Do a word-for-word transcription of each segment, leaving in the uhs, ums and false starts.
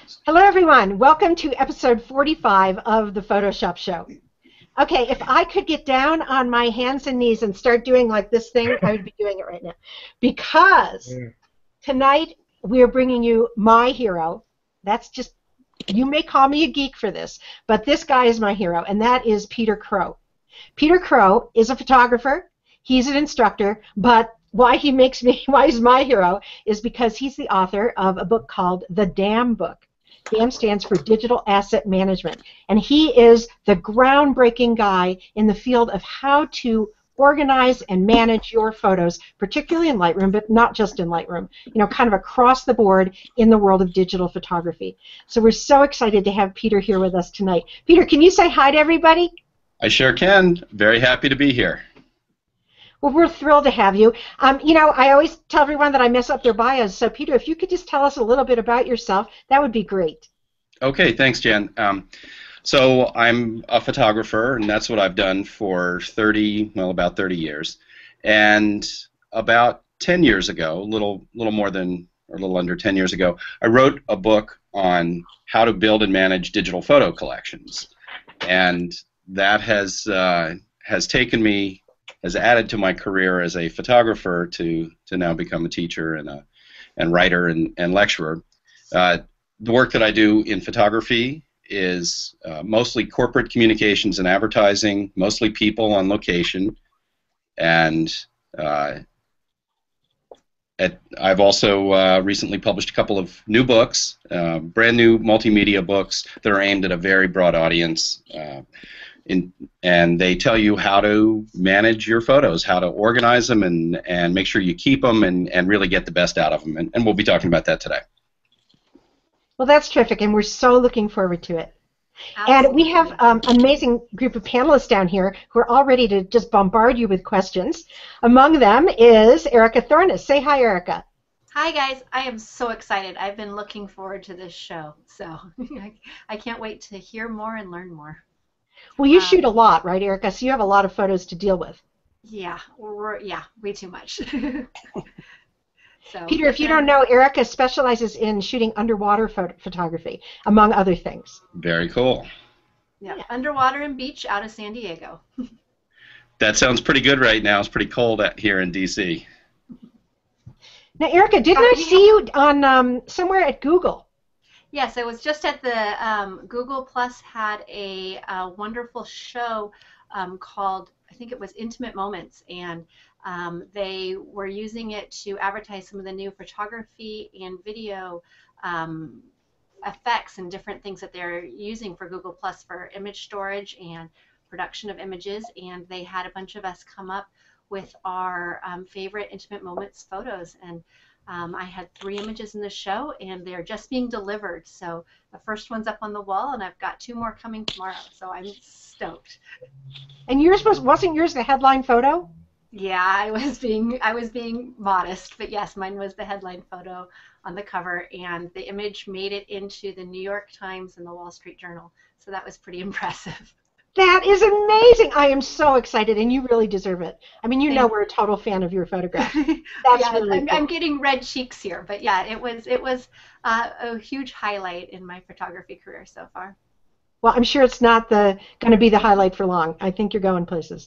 Hello, everyone. Welcome to episode forty-five of the Photoshop Show. Okay, if I could get down on my hands and knees and start doing like this thing, I would be doing it right now. Because tonight we are bringing you my hero. That's just, you may call me a geek for this, but this guy is my hero, and that is Peter Krogh. Peter Krogh is a photographer. He's an instructor, but why he makes me, why he's my hero is because he's the author of a book called the DAMbook. DAM stands for Digital Asset Management, and he is the groundbreaking guy in the field of how to organize and manage your photos, particularly in Lightroom, but not just in Lightroom, you know, kind of across the board in the world of digital photography. So we're so excited to have Peter here with us tonight. Peter, can you say hi to everybody? I sure can. Very happy to be here. Well, we're thrilled to have you. Um, you know, I always tell everyone that I mess up their bios, so Peter, if you could just tell us a little bit about yourself, that would be great. Okay, thanks, Jan. Um, so I'm a photographer, and that's what I've done for thirty, well, about thirty years. And about ten years ago, a little, little more than, or a little under ten years ago, I wrote a book on how to build and manage digital photo collections. And that has, uh, has taken me has added to my career as a photographer to to now become a teacher and a and writer and, and lecturer. Uh, the work that I do in photography is uh, mostly corporate communications and advertising, mostly people on location, and uh, at, I've also uh, recently published a couple of new books, uh, brand new multimedia books that are aimed at a very broad audience. Uh, In, and they tell you how to manage your photos, how to organize them, and, and make sure you keep them and, and really get the best out of them. And, and we'll be talking about that today. Well, that's terrific, and we're so looking forward to it. Absolutely. And we have an um, amazing group of panelists down here who are all ready to just bombard you with questions. Among them is Erica Thornes. Say hi, Erica. Hi, guys. I am so excited. I've been looking forward to this show, so I can't wait to hear more and learn more. Well, you um, shoot a lot, right, Erica? So you have a lot of photos to deal with. Yeah, we're, yeah, way too much. So, Peter, if you don't know, Erica specializes in shooting underwater photo photography, among other things. Very cool. Yeah, yeah, underwater and beach out of San Diego. That sounds pretty good right now. It's pretty cold out here in D C Now, Erica, didn't I see you on um, somewhere at Google? Yes, I was just at the um, Google Plus had a, a wonderful show um, called, I think it was Intimate Moments, and um, they were using it to advertise some of the new photography and video um, effects and different things that they're using for Google Plus for image storage and production of images, and they had a bunch of us come up with our um, favorite Intimate Moments photos, and Um, I had three images in the show, and they're just being delivered. So the first one's up on the wall, and I've got two more coming tomorrow. So I'm stoked. And yours was wasn't yours the headline photo? Yeah, I was being I was being modest, but yes, mine was the headline photo on the cover, and the image made it into the New York Times and the Wall Street Journal. So that was pretty impressive. That is amazing. I am so excited, and you really deserve it. I mean, you know we're a total fan of your photograph. That's yeah, really I'm, cool. I'm getting red cheeks here, but yeah, it was it was uh, a huge highlight in my photography career so far. Well, I'm sure it's not the going to be the highlight for long. I think you're going places.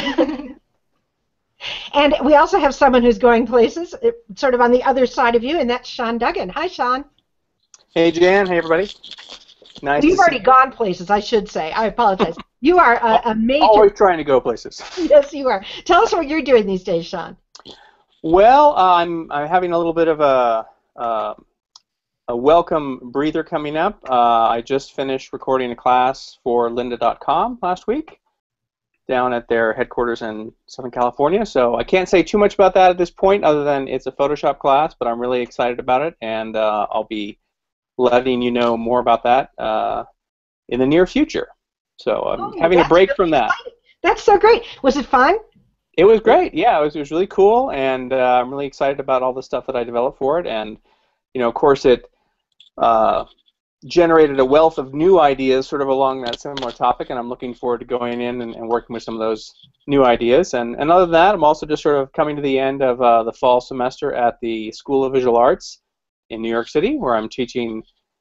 And we also have someone who's going places, sort of on the other side of you, and that's Sean Duggan. Hi, Sean. Hey, Jan. Hey, everybody. Nice. You've already gone places, I should say. I apologize. You are a, a major... Always trying to go places. Yes, you are. Tell us what you're doing these days, Sean. Well, uh, I'm I'm having a little bit of a uh, a welcome breather coming up. Uh, I just finished recording a class for lynda dot com last week down at their headquarters in Southern California. So I can't say too much about that at this point, other than it's a Photoshop class, but I'm really excited about it, and uh, I'll be letting you know more about that uh, in the near future. So I'm oh, having a break really from that. Exciting. That's so great. Was it fun? It was great. Yeah, it was, it was really cool, and uh, I'm really excited about all the stuff that I developed for it. And you know, of course, it uh, generated a wealth of new ideas sort of along that similar topic, and I'm looking forward to going in and, and working with some of those new ideas. And, and other than that, I'm also just sort of coming to the end of uh, the fall semester at the School of Visual Arts in New York City, where I'm teaching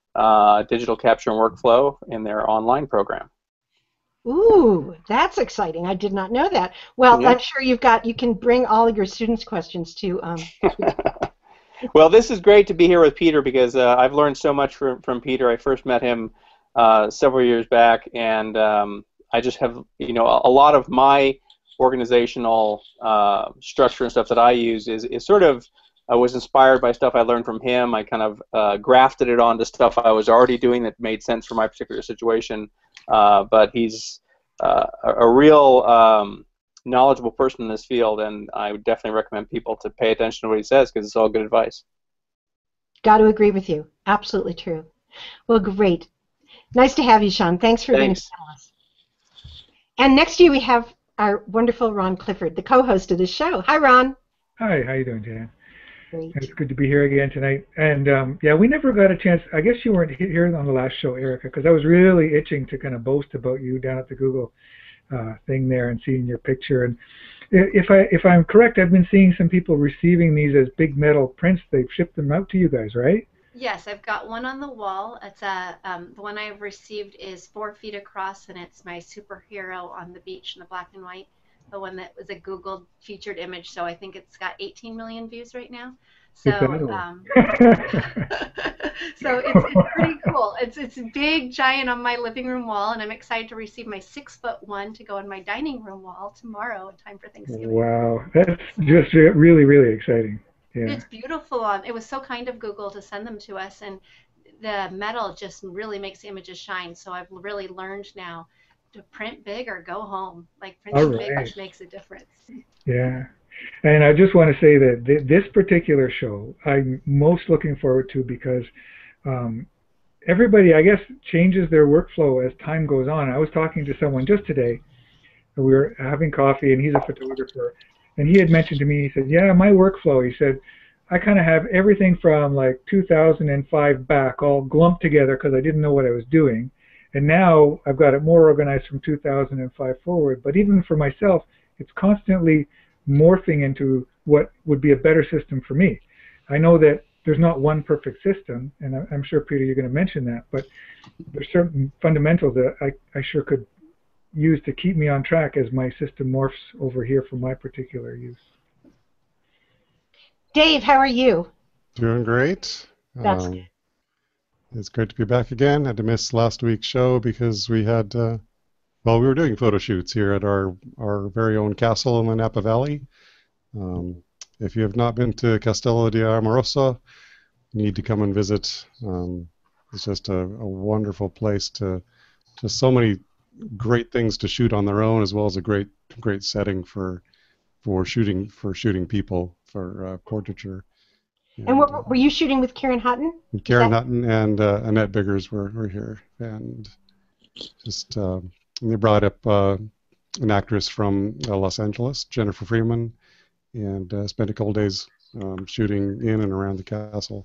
uh, digital capture and workflow in their online program. Ooh, that's exciting. I did not know that. Well, Yeah. I'm sure you've got, you can bring all of your students' questions to. Um, Well, this is great to be here with Peter because uh, I've learned so much from, from Peter. I first met him uh, several years back, and um, I just have, you know, a, a lot of my organizational uh, structure and stuff that I use is, is sort of I was inspired by stuff I learned from him. I kind of uh, grafted it onto stuff I was already doing that made sense for my particular situation. Uh, but he's uh, a, a real um, knowledgeable person in this field, and I would definitely recommend people to pay attention to what he says because it's all good advice. Got to agree with you. Absolutely true. Well, great. Nice to have you, Sean. Thanks for being a panelist. And next to you we have our wonderful Ron Clifford, the co-host of this show. Hi, Ron. Hi, how you doing, Jan? Great. It's good to be here again tonight. And um, yeah, we never got a chance. I guess you weren't here on the last show, Erica, because I was really itching to kind of boast about you down at the Google uh, thing there and seeing your picture. And if I if I'm correct, I've been seeing some people receiving these as big metal prints. They've shipped them out to you guys, right? Yes, I've got one on the wall. It's a um, the one I've received is four feet across, and it's my superhero on the beach in the black and white. The one that was a Google featured image, so I think it's got eighteen million views right now. So, um, so it's, it's pretty cool. It's it's big, giant on my living room wall, and I'm excited to receive my six foot one to go on my dining room wall tomorrow in time for Thanksgiving. Wow, that's just really, really exciting. Yeah. It's beautiful. Um, it was so kind of Google to send them to us, and the metal just really makes the images shine. So I've really learned now to print big or go home. Like printing right. big just makes a difference. Yeah. And I just want to say that th this particular show I'm most looking forward to because um, everybody, I guess, changes their workflow as time goes on. I was talking to someone just today, and we were having coffee, and he's a photographer, and he had mentioned to me, he said, yeah, my workflow, he said, I kind of have everything from like two thousand five back all glumped together because I didn't know what I was doing. And now I've got it more organized from two thousand five forward. But even for myself, it's constantly morphing into what would be a better system for me. I know that there's not one perfect system, and I'm sure, Peter, you're going to mention that, but there's certain fundamentals that I, I sure could use to keep me on track as my system morphs over here for my particular use. Dave, how are you? Doing great. That's um, good. It's great to be back again. Had to miss last week's show because we had, uh, well, we were doing photo shoots here at our, our very own castle in the Napa Valley. Um, if you have not been to Castello di Amorosa, you need to come and visit. Um, it's just a, a wonderful place to, just so many great things to shoot on their own, as well as a great, great setting for, for shooting, for shooting people for uh, portraiture. And what, were you shooting with Karen Hutton? Karen Hutton and uh, Annette Biggers were, were here, and just uh, and they brought up uh, an actress from uh, Los Angeles, Jennifer Freeman, and uh, spent a couple days um, shooting in and around the castle,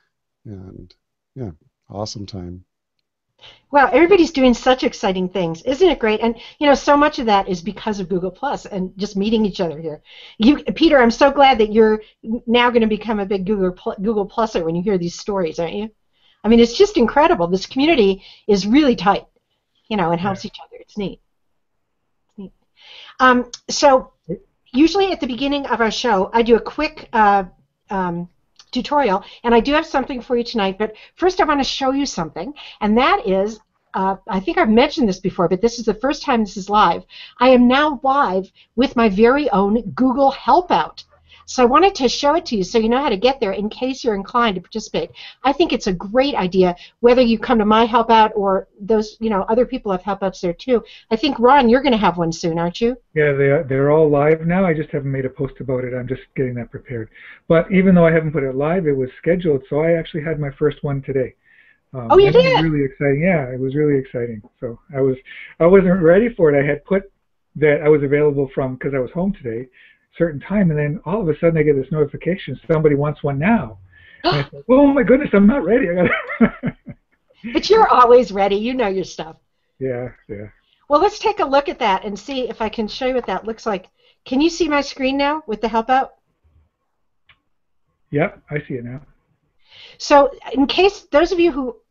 and yeah, awesome time. Well, everybody's doing such exciting things. Isn't it great? And, you know, so much of that is because of Google Plus and just meeting each other here. You, Peter, I'm so glad that you're now going to become a big Google, Google Pluser when you hear these stories, aren't you? I mean, it's just incredible. This community is really tight, you know, and helps each other. It's neat. It's neat. Um, so usually at the beginning of our show, I do a quick uh, um, tutorial, and I do have something for you tonight, but first I want to show you something, and that is, uh, I think I've mentioned this before, but this is the first time this is live. I am now live with my very own Google Help Out. So I wanted to show it to you so you know how to get there in case you're inclined to participate. I think it's a great idea, whether you come to my Help Out or those, you know, other people have Help Outs there too. I think, Ron, you're going to have one soon, aren't you? Yeah, they are, they're all live now. I just haven't made a post about it. I'm just getting that prepared. But even though I haven't put it live, it was scheduled, so I actually had my first one today. Um, oh, you did? It was really exciting. Yeah, it was really exciting. So I was, I wasn't ready for it. I had put that I was available from, because I was home today, certain time, and then all of a sudden I get this notification, somebody wants one now. And I thought, oh my goodness, I'm not ready. I gotta But you're always ready. You know your stuff. Yeah, yeah. Well, let's take a look at that and see if I can show you what that looks like. Can you see my screen now with the Help Out? Yep, I see it now. So in case those of you who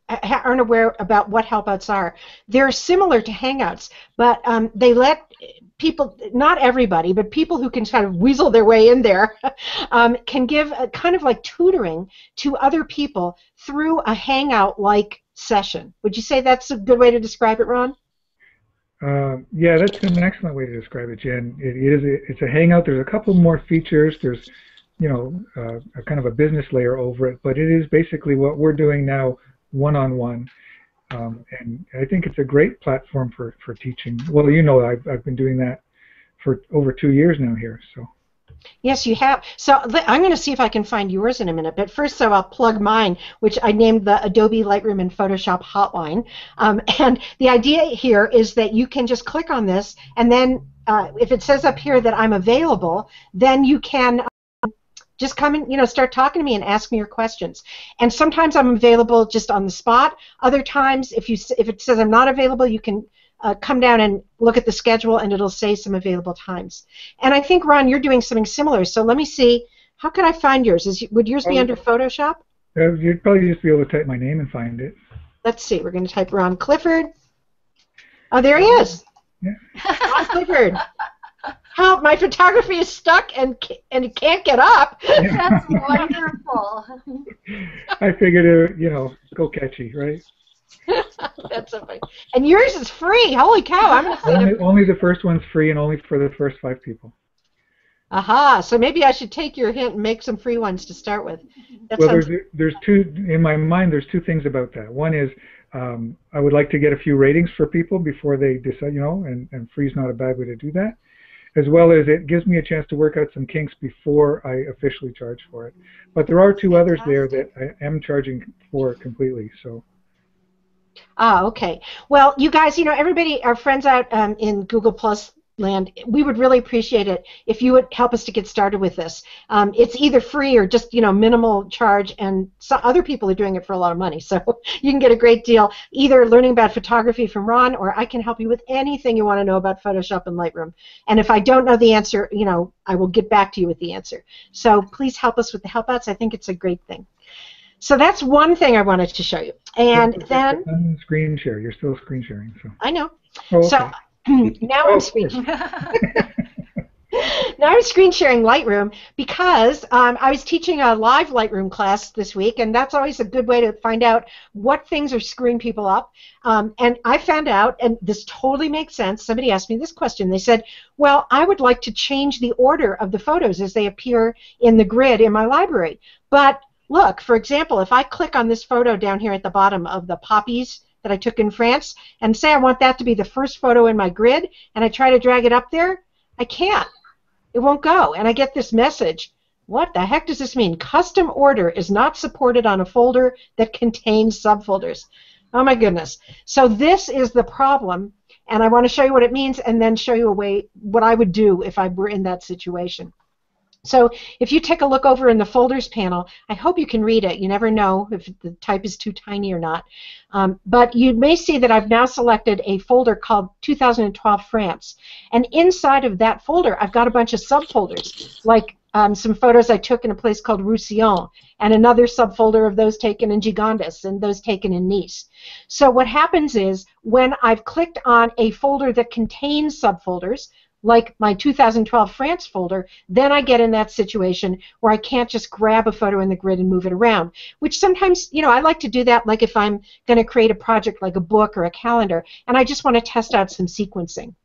aren't aware about what helpouts are, they're similar to Hangouts, but um, they let people, not everybody, but people who can kind of weasel their way in there, um, can give a kind of like tutoring to other people through a Hangout-like session. Would you say that's a good way to describe it, Ron? Uh, yeah, that's an excellent way to describe it, Jen. It is a, it's a Hangout. There's a couple more features. There's, you know, uh, a kind of a business layer over it, but it is basically what we're doing now, one-on-one. Um, and I think it's a great platform for, for teaching. Well, you know, I've, I've been doing that for over two years now here. So. Yes, you have. So I'm going to see if I can find yours in a minute. But first, so I'll plug mine, which I named the Adobe Lightroom and Photoshop Hotline. Um, and the idea here is that you can just click on this, and then uh, if it says up here that I'm available, then you can um, just come and, you know, start talking to me and ask me your questions. And sometimes I'm available just on the spot. Other times, if you if it says I'm not available, you can Uh, come down and look at the schedule, and it'll say some available times. And I think, Ron, you're doing something similar. So let me see. How can I find yours? Is would yours be Oh. under Photoshop? Uh, you'd probably just be able to type my name and find it. Let's see. We're going to type Ron Clifford. Oh, there he is. Yeah. Ron Clifford. How my photography is stuck and and it can't get up. That's wonderful. I figured it, you know, go catchy, right? That's so funny. And yours is free. Holy cow! I'm going to say Only, to... only the first one's free, and only for the first five people. Aha! So maybe I should take your hint and make some free ones to start with. That Well, sounds... there's there's two in my mind. There's two things about that. One is um, I would like to get a few ratings for people before they decide, you know, and and free's not a bad way to do that. As well as it gives me a chance to work out some kinks before I officially charge for it. But there are two others there that I am charging for completely. So. Ah, okay. Well, you guys, you know, everybody, our friends out um, in Google Plus land, we would really appreciate it if you would help us to get started with this. Um, it's either free or just, you know, minimal charge, and so other people are doing it for a lot of money. So you can get a great deal, either learning about photography from Ron, or I can help you with anything you want to know about Photoshop and Lightroom. And if I don't know the answer, you know, I will get back to you with the answer. So please help us with the helpouts. I think it's a great thing. So that's one thing I wanted to show you. And then... Screen share. You're still screen sharing. So. I know. Oh, okay. So now I'm screen Now I'm screen sharing Lightroom because um, I was teaching a live Lightroom class this week, and that's always a good way to find out what things are screwing people up. Um, and I found out, and this totally makes sense, somebody asked me this question. They said, well, I would like to change the order of the photos as they appear in the grid in my library. But look, for example, if I click on this photo down here at the bottom of the poppies that I took in France, and say I want that to be the first photo in my grid, and I try to drag it up there, I can't. It won't go, and I get this message. What the heck does this mean? Custom order is not supported on a folder that contains subfolders. Oh my goodness. So this is the problem, and I want to show you what it means and then show you a way what I would do if I were in that situation. So if you take a look over in the folders panel, I hope you can read it. You never know if the type is too tiny or not. Um, but you may see that I've now selected a folder called two thousand twelve France. And inside of that folder, I've got a bunch of subfolders, like um, some photos I took in a place called Roussillon, and another subfolder of those taken in Gigondas, and those taken in Nice. So what happens is when I've clicked on a folder that contains subfolders, like my two thousand twelve France folder, then I get in that situation where I can't just grab a photo in the grid and move it around, which sometimes, you know, I like to do that like if I'm going to create a project like a book or a calendar, and I just want to test out some sequencing.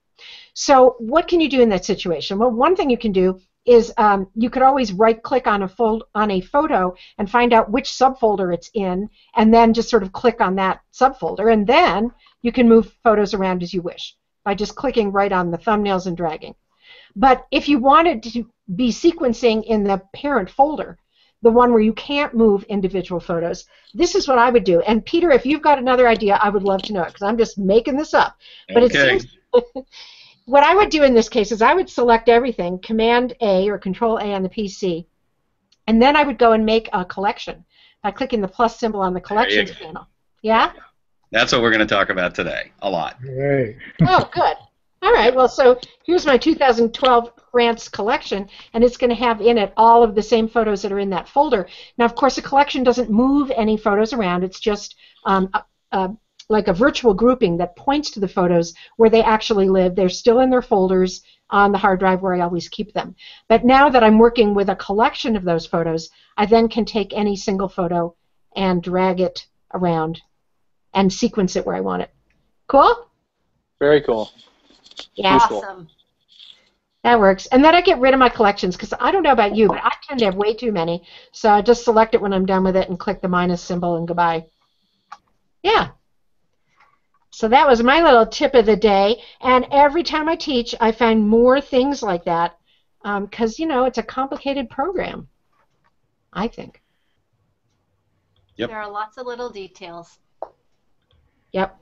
So what can you do in that situation? Well, one thing you can do is um, you could always right-click on a fold on a photo and find out which subfolder it's in, and then just sort of click on that subfolder, and then you can move photos around as you wish by just clicking right on the thumbnails and dragging. But if you wanted to be sequencing in the parent folder, the one where you can't move individual photos, this is what I would do. And Peter, if you've got another idea, I would love to know it, because I'm just making this up. But okay. it seems what I would do in this case is I would select everything, Command A or Control A on the P C, and then I would go and make a collection by clicking the plus symbol on the collections panel. Yeah? That's what we're going to talk about today, a lot. Right. Oh, good. All right. Well, so here's my two thousand twelve Grant's collection, and it's going to have in it all of the same photos that are in that folder. Now, of course, the collection doesn't move any photos around. It's just um, a, a, like a virtual grouping that points to the photos where they actually live. They're still in their folders on the hard drive where I always keep them. But now that I'm working with a collection of those photos, I then can take any single photo and drag it around and sequence it where I want it. Cool? Very cool. Yeah. Awesome. That works. And then I get rid of my collections, because I don't know about you, but I tend to have way too many. So I just select it when I'm done with it and click the minus symbol and goodbye. Yeah. So that was my little tip of the day. And every time I teach, I find more things like that, because, um, you know, it's a complicated program, I think. Yep. There are lots of little details. Yep.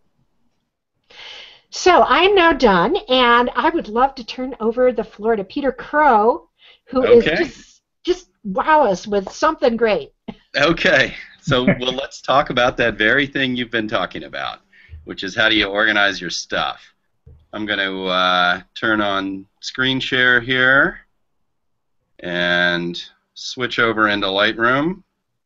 So I'm now done, and I would love to turn over the floor to Peter Krogh, who Okay. is just, just wow us with something great. Okay. So, well, let's talk about that very thing you've been talking about, which is how do you organize your stuff. I'm going to uh, turn on screen share here and switch over into Lightroom.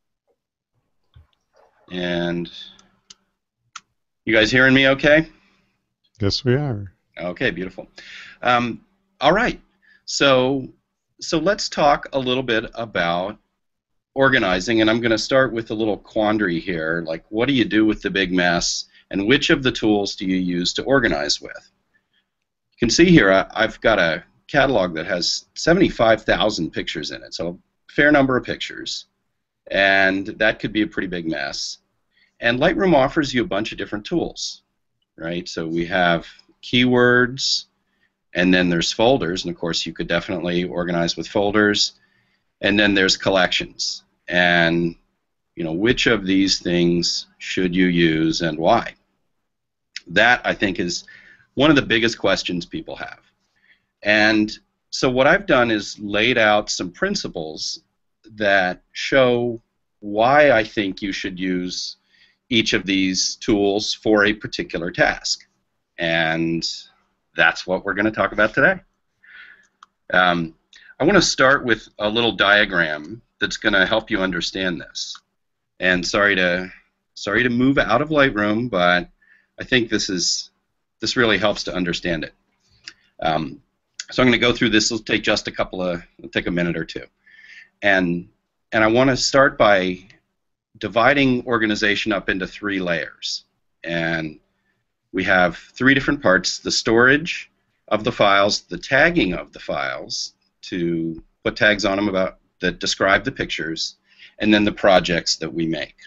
And you guys hearing me okay? Yes, we are. Okay, beautiful. Um, all right. So, so let's talk a little bit about organizing, and I'm going to start with a little quandary here. Like, what do you do with the big mess, and which of the tools do you use to organize with? You can see here I, I've got a catalog that has seventy-five thousand pictures in it, so a fair number of pictures, and that could be a pretty big mess. And Lightroom offers you a bunch of different tools, right? So we have keywords, and then there's folders, and of course you could definitely organize with folders, and then there's collections. And you know, which of these things should you use and why? That, I think, is one of the biggest questions people have. And so what I've done is laid out some principles that show why I think you should use each of these tools for a particular task. And that's what we're going to talk about today. Um, I want to start with a little diagram that's going to help you understand this. And sorry to sorry to move out of Lightroom, but I think this is this really helps to understand it. Um, so I'm going to go through this. It'll take just a couple of it'll take a minute or two, and and I want to start by dividing organization up into three layers. And we have three different parts: the storage of the files, the tagging of the files to put tags on them about that describe the pictures, and then the projects that we make.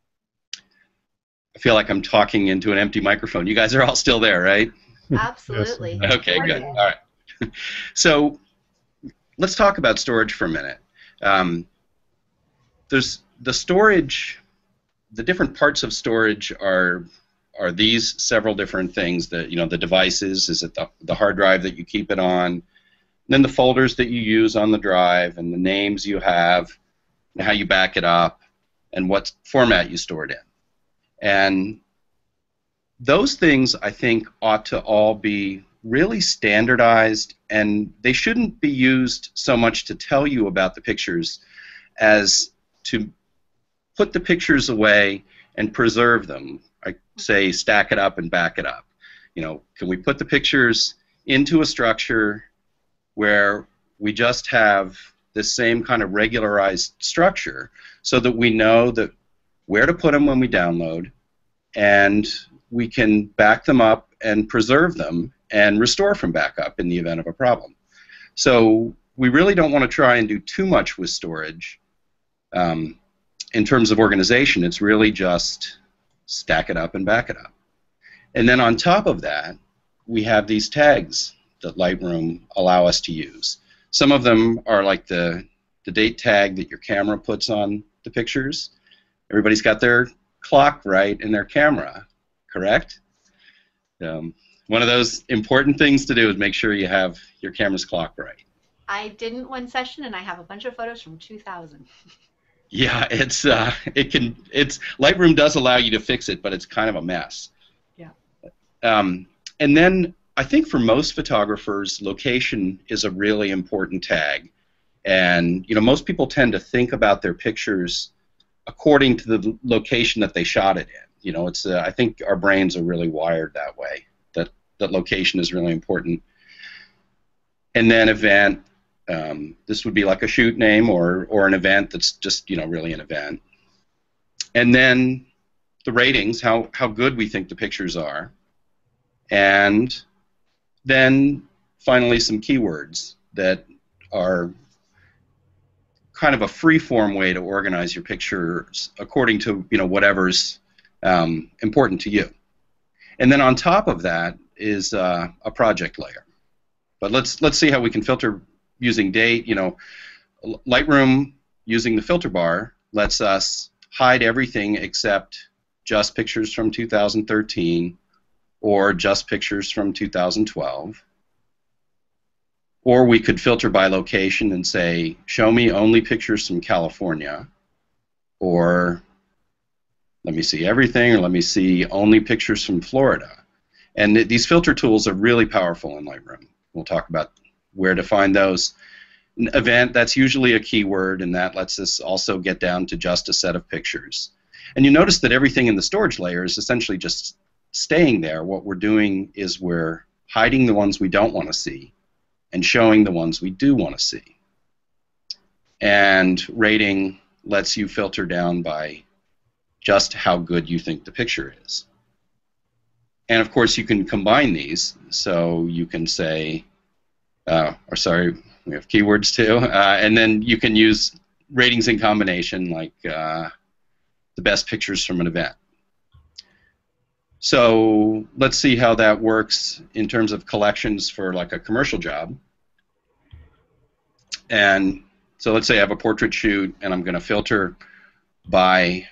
I feel like I'm talking into an empty microphone. You guys are all still there, right? Absolutely. Yes. Okay, good. All right. So let's talk about storage for a minute. Um, there's the storage, the different parts of storage are are these several different things. That, you know, the devices, is it the, the hard drive that you keep it on, and then the folders that you use on the drive, and the names you have, and how you back it up, and what format you store it in. And those things, I think, ought to all be really standardized, and they shouldn't be used so much to tell you about the pictures as to put the pictures away and preserve them. I say stack it up and back it up. You know, can we put the pictures into a structure where we just have this same kind of regularized structure so that we know that where to put them when we download, and we can back them up and preserve them and restore from backup in the event of a problem. So we really don't want to try and do too much with storage. Um, in terms of organization, it's really just stack it up and back it up. And then on top of that, we have these tags that Lightroom allow us to use. Some of them are like the, the date tag that your camera puts on the pictures. Everybody's got their clock right in their camera, correct? Um, one of those important things to do is make sure you have your camera's clock right. I didn't one session, and I have a bunch of photos from two thousand. Yeah, it's uh, it can it's Lightroom does allow you to fix it, but it's kind of a mess. Yeah. Um, and then I think for most photographers, location is a really important tag. And, you know, most people tend to think about their pictures according to the location that they shot it in. You know, it's, uh, I think our brains are really wired that way, that, that location is really important. And then event, um, this would be like a shoot name or, or an event that's just, you know, really an event. And then the ratings, how, how good we think the pictures are. And then finally some keywords that are kind of a free-form way to organize your pictures according to, you know, whatever's um, important to you. And then on top of that is uh, a project layer. But let's let's see how we can filter using date. You know, Lightroom using the filter bar lets us hide everything except just pictures from two thousand thirteen or just pictures from two thousand twelve. Or we could filter by location and say, show me only pictures from California, or let me see everything, or let me see only pictures from Florida. And th these filter tools are really powerful in Lightroom. We'll talk about where to find those. An event, that's usually a keyword, and that lets us also get down to just a set of pictures. And you notice that everything in the storage layer is essentially just staying there. What we're doing is we're hiding the ones we don't want to see and showing the ones we do want to see. And rating lets you filter down by just how good you think the picture is. And of course you can combine these, so you can say, uh, or sorry, we have keywords too, uh, and then you can use ratings in combination, like uh, the best pictures from an event. So let's see how that works in terms of collections for like a commercial job. And so let's say I have a portrait shoot and I'm going to filter by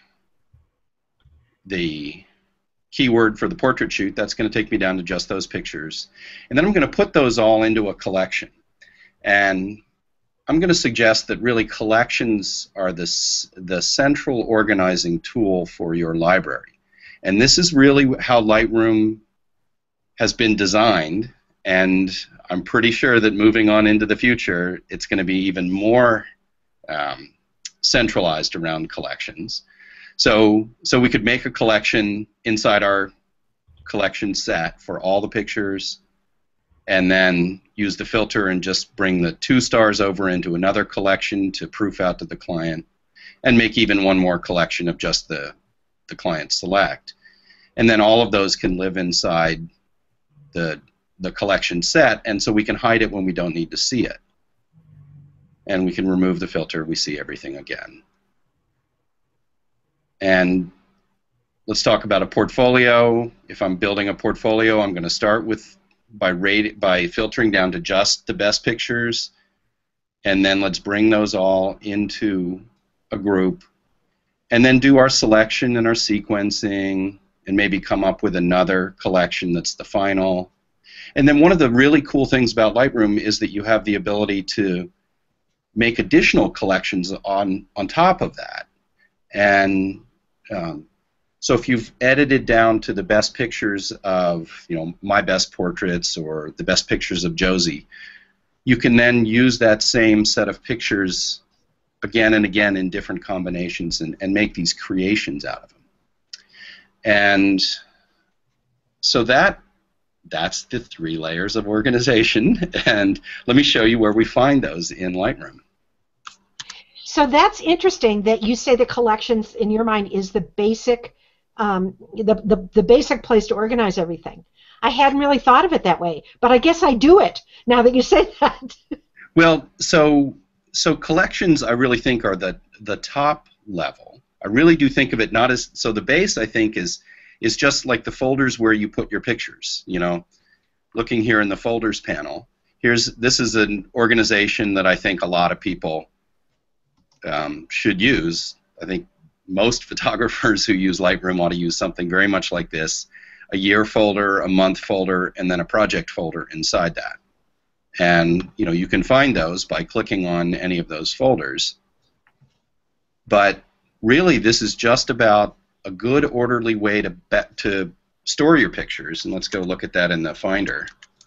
the keyword for the portrait shoot. That's going to take me down to just those pictures. And then I'm going to put those all into a collection. And I'm going to suggest that really collections are this, the central organizing tool for your library. And this is really how Lightroom has been designed, and I'm pretty sure that moving on into the future, it's going to be even more um, centralized around collections. So, so we could make a collection inside our collection set for all the pictures, and then use the filter and just bring the two stars over into another collection to proof out to the client, and make even one more collection of just the the client select. And then all of those can live inside the, the collection set, and so we can hide it when we don't need to see it. And we can remove the filter, we see everything again. And let's talk about a portfolio. If I'm building a portfolio, I'm going to start with by, rate, by filtering down to just the best pictures, and then let's bring those all into a group, and then do our selection and our sequencing, and maybe come up with another collection that's the final. And then one of the really cool things about Lightroom is that you have the ability to make additional collections on, on top of that. And um, so if you've edited down to the best pictures of, you know, my best portraits or the best pictures of Josie, you can then use that same set of pictures again and again in different combinations and, and make these creations out of them. And so that that's the three layers of organization, and let me show you where we find those in Lightroom. So that's interesting that you say the collections in your mind is the basic um, the, the, the basic place to organize everything. I hadn't really thought of it that way, but I guess I do it now that you say that. Well, so So collections, I really think, are the the top level. I really do think of it not as, so the base, I think, is is just like the folders where you put your pictures. You know, looking here in the folders panel, here's this is an organization that I think a lot of people um, should use. I think most photographers who use Lightroom ought to use something very much like this: a year folder, a month folder, and then a project folder inside that. And you know, you can find those by clicking on any of those folders. But really, this is just about a good orderly way to be to store your pictures. And let's go look at that in the Finder.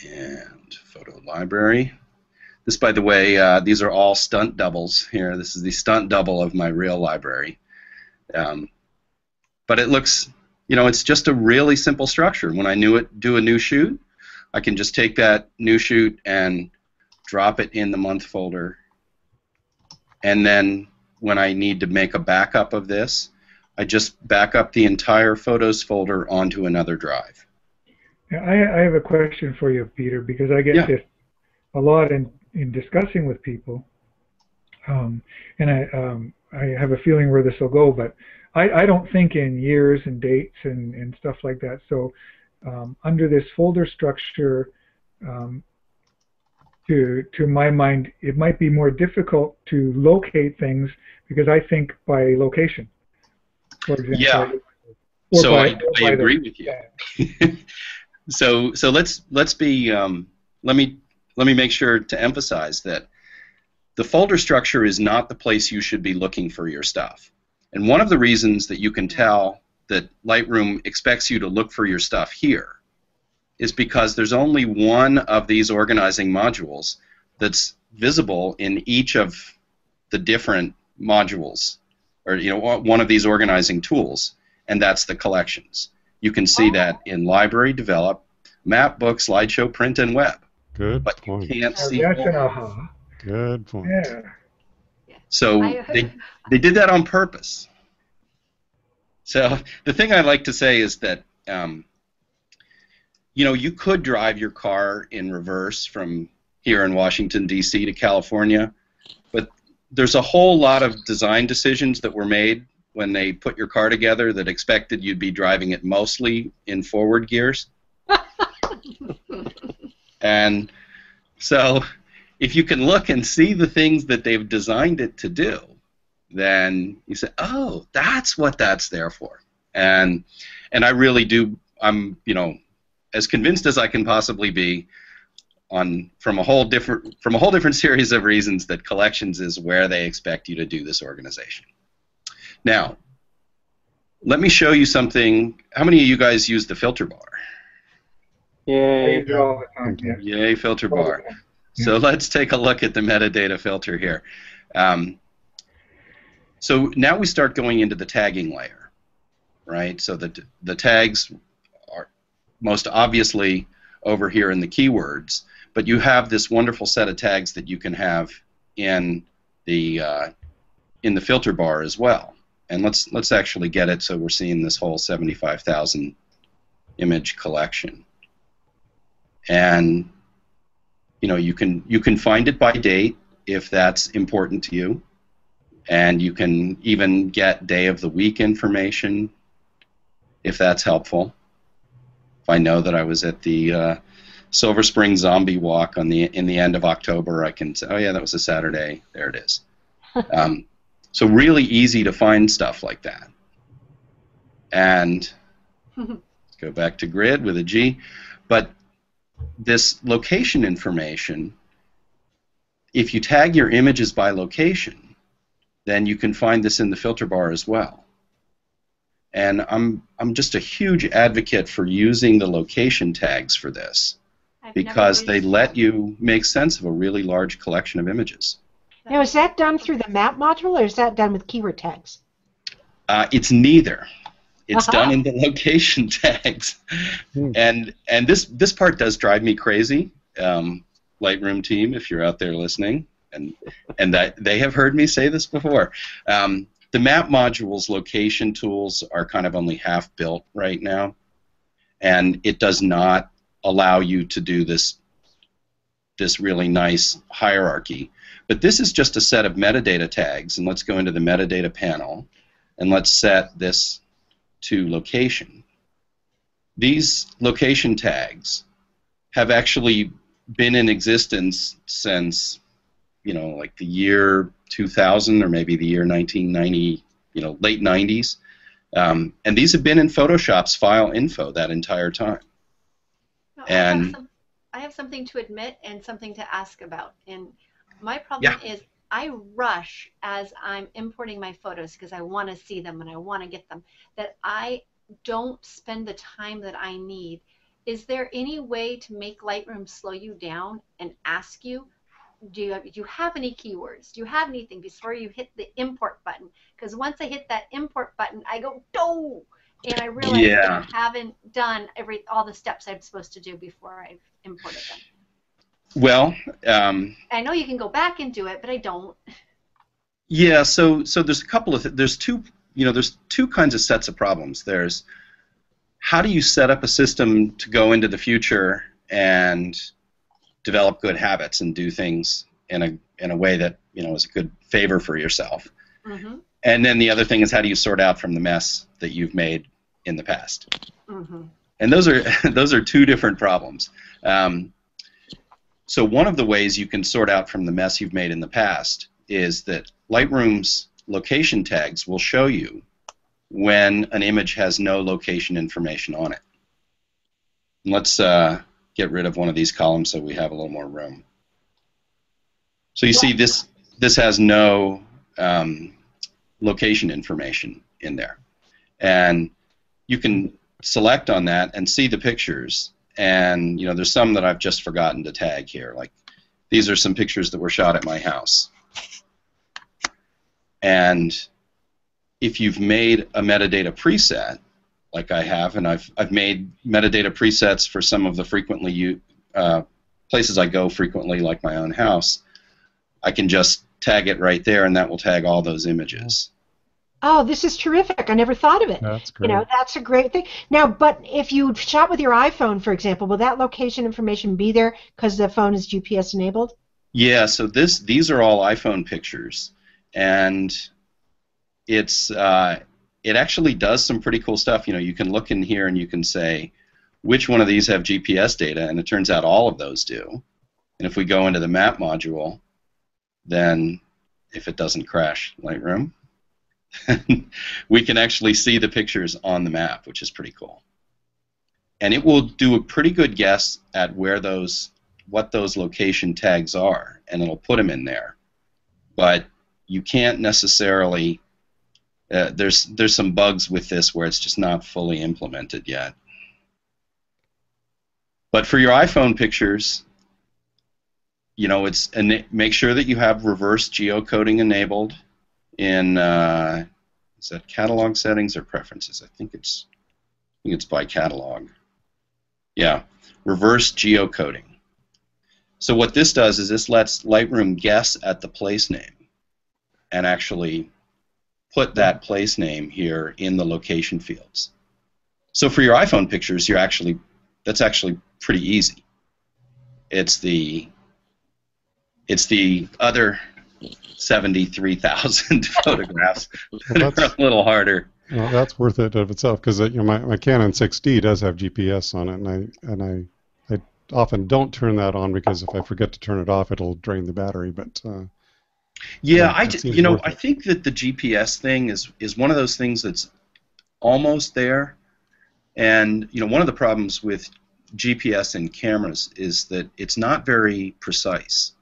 And photo library. This, by the way, uh, these are all stunt doubles here. This is the stunt double of my real library. Um, but it looks, you know, it's just a really simple structure. When I knew it, do a new shoot, I can just take that new shoot and drop it in the month folder. And then when I need to make a backup of this, I just back up the entire photos folder onto another drive. I, I have a question for you, Peter, because I get Yeah. this a lot in, in discussing with people, um, and I, um, I have a feeling where this will go, but I, I don't think in years and dates and, and stuff like that. So um, under this folder structure, um, to, to my mind, it might be more difficult to locate things because I think by location, for example. Yeah. Or So by, I, or I by agree the, with you. yeah. so so let's let's be um, let me let me make sure to emphasize that the folder structure is not the place you should be looking for your stuff. And one of the reasons that you can tell that Lightroom expects you to look for your stuff here is because there's only one of these organizing modules that's visible in each of the different modules, or you know, one of these organizing tools, and that's the collections. You can see Oh. that in Library, Develop, Map, Book, Slideshow, Print, and Web. Good But point. you can't Now, see. that's an aha. Good point. Yeah. So I- they they did that on purpose. So the thing I like to say is that um, you know, you could drive your car in reverse from here in Washington, D C to California, but there's a whole lot of design decisions that were made when they put your car together that expected you'd be driving it mostly in forward gears. And so if you can look and see the things that they've designed it to do, then you say, oh, that's what that's there for. And and I really do, I'm, you know, as convinced as I can possibly be on from a whole different from a whole different series of reasons that collections is where they expect you to do this organization. Now, let me show you something. How many of you guys use the filter bar? I Yay. use it all the time. Yeah. Yay, filter All the bar. time. So let's take a look at the metadata filter here. Um, so now we start going into the tagging layer, right? So the, the tags are most obviously over here in the keywords, but you have this wonderful set of tags that you can have in the uh, in the filter bar as well. And let's let's actually get it so we're seeing this whole seventy-five thousand image collection. And you know, you can you can find it by date if that's important to you, and you can even get day of the week information if that's helpful. If I know that I was at the uh, Silver Spring Zombie Walk on the in the end of October, I can say, oh yeah, that was a Saturday. There it is. um, so really easy to find stuff like that. And let's go back to grid with a G, but this location information, if you tag your images by location, then you can find this in the filter bar as well. And I'm I'm just a huge advocate for using the location tags for this I've because never they used let that. you make sense of a really large collection of images. Now, is that done through the map module, or is that done with keyword tags? Uh, it's neither. It's Uh-huh. done in the location tags, Hmm. and and this this part does drive me crazy. Um, Lightroom team, if you're out there listening, and and that they have heard me say this before. Um, the map module's location tools are kind of only half built right now, and it does not allow you to do this this really nice hierarchy. But this is just a set of metadata tags, and let's go into the metadata panel, and let's set this to location. These location tags have actually been in existence since, you know, like the year two thousand or maybe the year nineteen ninety, you know, late nineties. Um, and these have been in Photoshop's file info that entire time. No, And- I, have some, I have something to admit and something to ask about. And my problem is I rush as I'm importing my photos because I want to see them and I want to get them, that I don't spend the time that I need is there any way to make Lightroom slow you down and ask you, do you, have, do you have any keywords? Do you have anything before you hit the import button? Because once I hit that import button, I go, no! And I realize Yeah. that I haven't done every all the steps I'm supposed to do before I've imported them. Well, um, I know you can go back and do it, but I don't. yeah. So, so there's a couple of th there's two you know there's two kinds of sets of problems. There's how do you set up a system to go into the future and develop good habits and do things in a in a way that you know is a good favor for yourself. Mm-hmm. And then the other thing is how do you sort out from the mess that you've made in the past. Mm-hmm. And those are those are two different problems. Um, so one of the ways you can sort out from the mess you've made in the past is that Lightroom's location tags will show you when an image has no location information on it. Let's uh, get rid of one of these columns so we have a little more room. So you see this this has no um, location information in there. And you can select on that and see the pictures, and you know there's some that I've just forgotten to tag here. Like these are some pictures that were shot at my house. And if you've made a metadata preset, like I have, and I've I've made metadata presets for some of the frequently u uh, places I go frequently, like my own house, I can just tag it right there, and that will tag all those images. Oh, this is terrific. I never thought of it. That's great. You know, that's a great thing. Now, but if you shot with your iPhone, for example, will that location information be there because the phone is G P S enabled? Yeah, so this these are all iPhone pictures, and it's uh, it actually does some pretty cool stuff. You know, you can look in here and you can say which one of these have G P S data, and it turns out all of those do. And if we go into the map module, then if it doesn't crash Lightroom, we can actually see the pictures on the map, which is pretty cool. And it will do a pretty good guess at where those, what those location tags are, and it'll put them in there. But you can't necessarily, uh, there's, there's some bugs with this where it's just not fully implemented yet. But for your iPhone pictures, you know, it's, and make sure that you have reverse geocoding enabled in, uh, is that catalog settings or preferences? I think it's, I think it's by catalog. Yeah, reverse geocoding. So what this does is this lets Lightroom guess at the place name and actually put that place name here in the location fields. So for your iPhone pictures, you're actually, that's actually pretty easy. It's the It's the other seventy-three thousand photographs that are a little harder. Well, that's worth it of itself because you know my, my Canon six D does have G P S on it, and I and I I often don't turn that on because if I forget to turn it off, it'll drain the battery. But uh, yeah, yeah, I it seems you know worth I it. think that the G P S thing is is one of those things that's almost there, and you know one of the problems with G P S in cameras is that it's not very precise.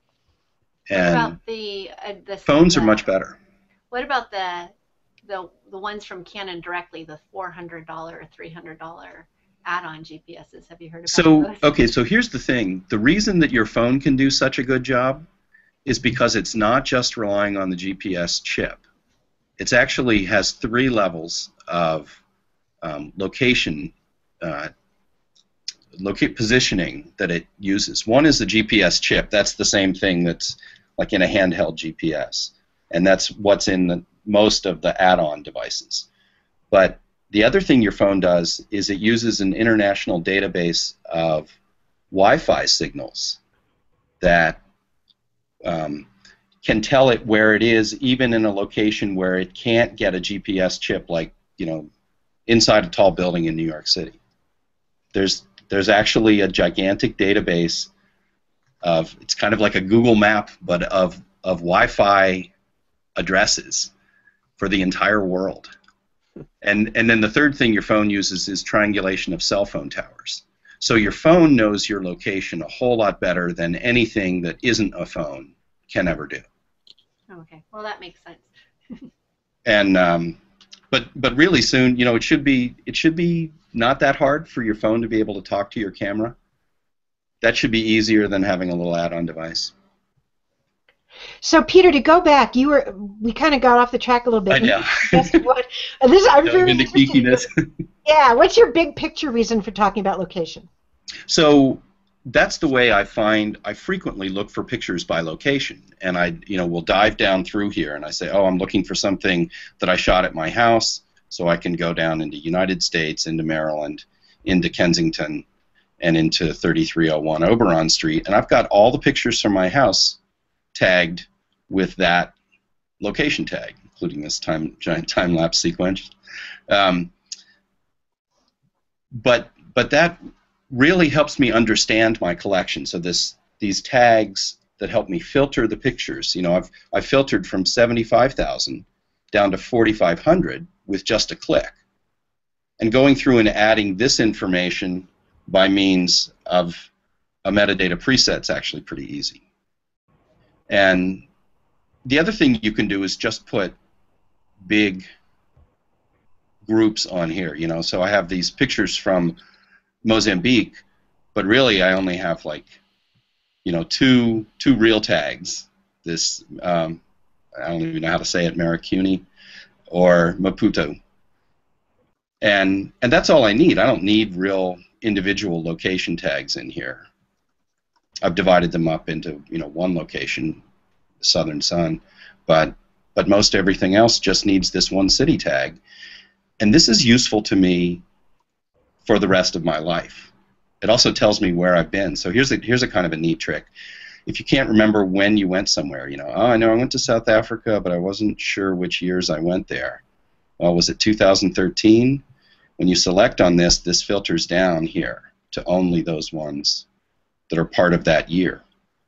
And what about the, uh, the phones the, are much better. What about the the the ones from Canon directly, the four hundred dollar or three hundred dollar add-on G P Ss? Have you heard about So those? okay, so here's the thing: the reason that your phone can do such a good job is because it's not just relying on the G P S chip. It actually has three levels of um, location. Uh, locate positioning that it uses. One is the G P S chip. That's the same thing that's like in a handheld G P S, and that's what's in the, most of the add-on devices. But the other thing your phone does is it uses an international database of Wi-Fi signals that um, can tell it where it is, even in a location where it can't get a G P S chip, like you know, inside a tall building in New York City. There's There's actually a gigantic database of, it's kind of like a Google map, but of, of Wi-Fi addresses for the entire world. And, and then the third thing your phone uses is triangulation of cell phone towers. So your phone knows your location a whole lot better than anything that isn't a phone can ever do. Okay, well that makes sense. And um, but but really soon, you know, it should be it should be not that hard for your phone to be able to talk to your camera. That should be easier than having a little add-on device. So, Peter, to go back, you were we kind of got off the track a little bit. I know. Guess what? This I'm Delve very into interested. geekiness. Yeah, what's your big picture reason for talking about location? So that's the way I find I frequently look for pictures by location, and I, you know, will dive down through here, and I say, oh, I'm looking for something that I shot at my house, so I can go down into United States, into Maryland, into Kensington, and into thirty-three oh one Oberon Street, and I've got all the pictures from my house tagged with that location tag, including this time giant time-lapse sequence. Um, but but that really helps me understand my collection. So this these tags that help me filter the pictures. You know, I've I've filtered from seventy-five thousand down to forty-five hundred with just a click. And going through and adding this information by means of a metadata preset is actually pretty easy. And the other thing you can do is just put big groups on here, you know. So I have these pictures from Mozambique, but really I only have like, you know, two two real tags. This um, I don't even know how to say it, Maracuni or Maputo, and and that's all I need. I don't need real individual location tags in here. I've divided them up into, you know, one location, Southern Sun, but but most everything else just needs this one city tag, and this is useful to me for the rest of my life. It also tells me where I've been. So here's a here's a kind of a neat trick. If you can't remember when you went somewhere, you know, oh, I know I went to South Africa, but I wasn't sure which years I went there. Well, was it two thousand thirteen? When you select on this, this filters down here to only those ones that are part of that year.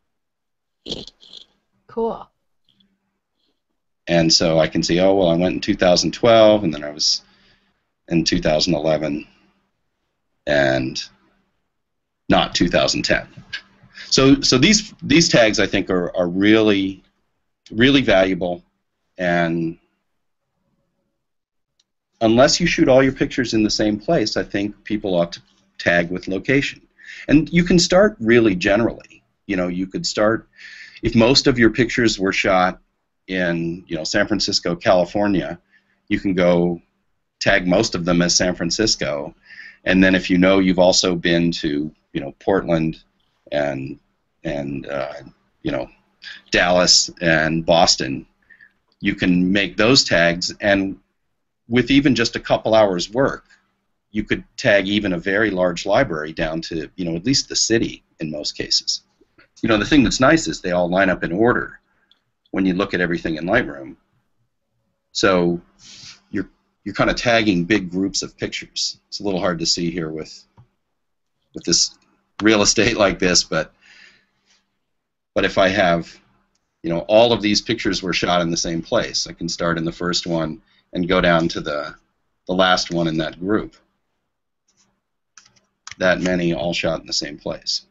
Cool. And so I can see, oh, well, I went in two thousand twelve, and then I was in two thousand eleven, and not two thousand ten. So, so these these tags, I think, are are really, really valuable, and unless you shoot all your pictures in the same place, I think people ought to tag with location. And you can start really generally. You know, you could start, if most of your pictures were shot in, you know, San Francisco, California, you can go tag most of them as San Francisco. And then if you know you've also been to, you know, Portland and, and uh, you know, Dallas and Boston, you can make those tags, and with even just a couple hours work, you could tag even a very large library down to, you know, at least the city in most cases. You know, the thing that's nice is they all line up in order when you look at everything in Lightroom. So you're you're kind of tagging big groups of pictures. It's a little hard to see here with with this real estate like this, but but if I have, you know, all of these pictures were shot in the same place, I can start in the first one and go down to the the last one in that group. That many all shot in the same place.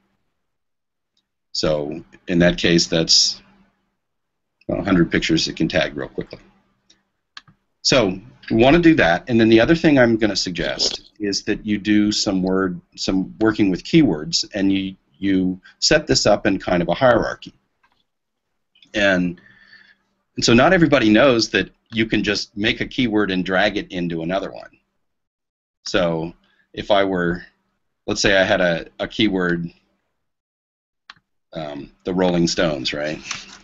So in that case, that's well, one hundred pictures that can tag real quickly. So we want to do that, and then the other thing I'm going to suggest is that you do some word, some working with keywords, and you you set this up in kind of a hierarchy. And, and so not everybody knows that you can just make a keyword and drag it into another one. So if I were, let's say I had a, a keyword, um, the Rolling Stones, right?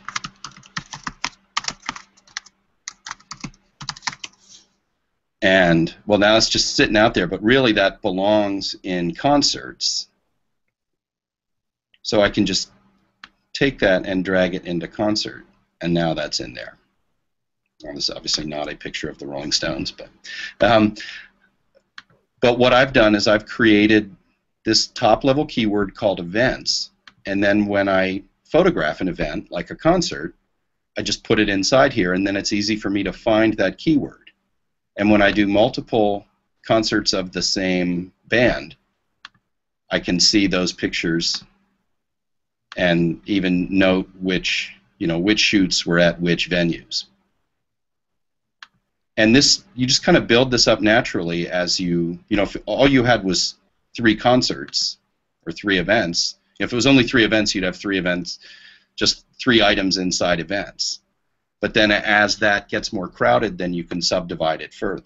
And, well, now it's just sitting out there, but really that belongs in concerts. So I can just take that and drag it into concert, and now that's in there. Well, this is obviously not a picture of the Rolling Stones, but um, but what I've done is I've created this top-level keyword called events, and then when I photograph an event, like a concert, I just put it inside here, and then it's easy for me to find that keyword. And when I do multiple concerts of the same band, I can see those pictures and even note which, you know, which shoots were at which venues. and this, you just kind of build this up naturally as you, you know, if all you had was three concerts or three events, if it was only three events, you'd have three events, just three items inside events. But then as that gets more crowded, then you can subdivide it further.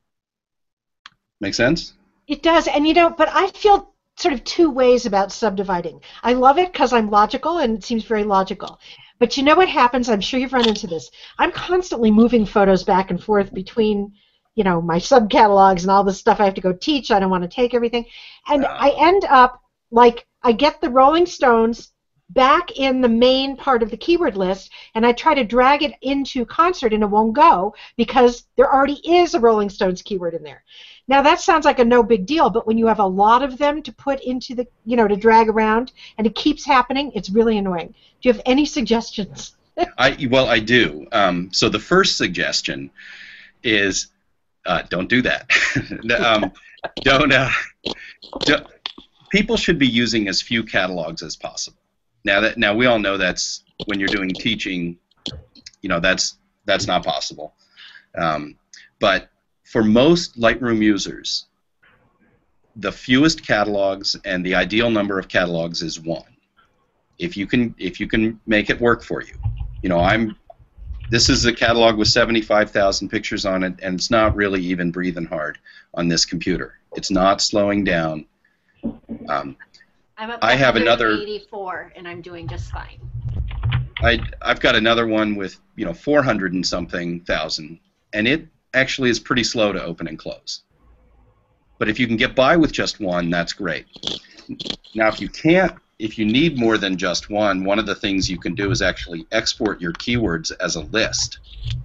Make sense? It does, and you know, but I feel sort of two ways about subdividing. I love it because I'm logical, and it seems very logical. But you know what happens? I'm sure you've run into this. I'm constantly moving photos back and forth between, you know, my subcatalogs and all this stuff I have to go teach. I don't want to take everything. And Wow. I end up, like, I get the Rolling Stones back in the main part of the keyword list, and I try to drag it into concert, and it won't go because there already is a Rolling Stones keyword in there. Now that sounds like a no big deal, but when you have a lot of them to put into the, you know, to drag around, and it keeps happening, it's really annoying. Do you have any suggestions? I well, I do. Um, so the first suggestion is uh, don't do that. um, don't, uh, don't. People should be using as few catalogs as possible. Now that now we all know that's when you're doing teaching, you know, that's that's not possible. Um, but for most Lightroom users, the fewest catalogs and the ideal number of catalogs is one. If you can, if you can make it work for you, you know, I'm. This is a catalog with seventy-five thousand pictures on it, and it's not really even breathing hard on this computer. It's not slowing down. Um, I'm up I to have another. one hundred eighty-four, and I'm doing just fine. I I've got another one with, you know, four hundred and something thousand, and it actually is pretty slow to open and close. But if you can get by with just one, that's great. Now, if you can't, if you need more than just one, one of the things you can do is actually export your keywords as a list.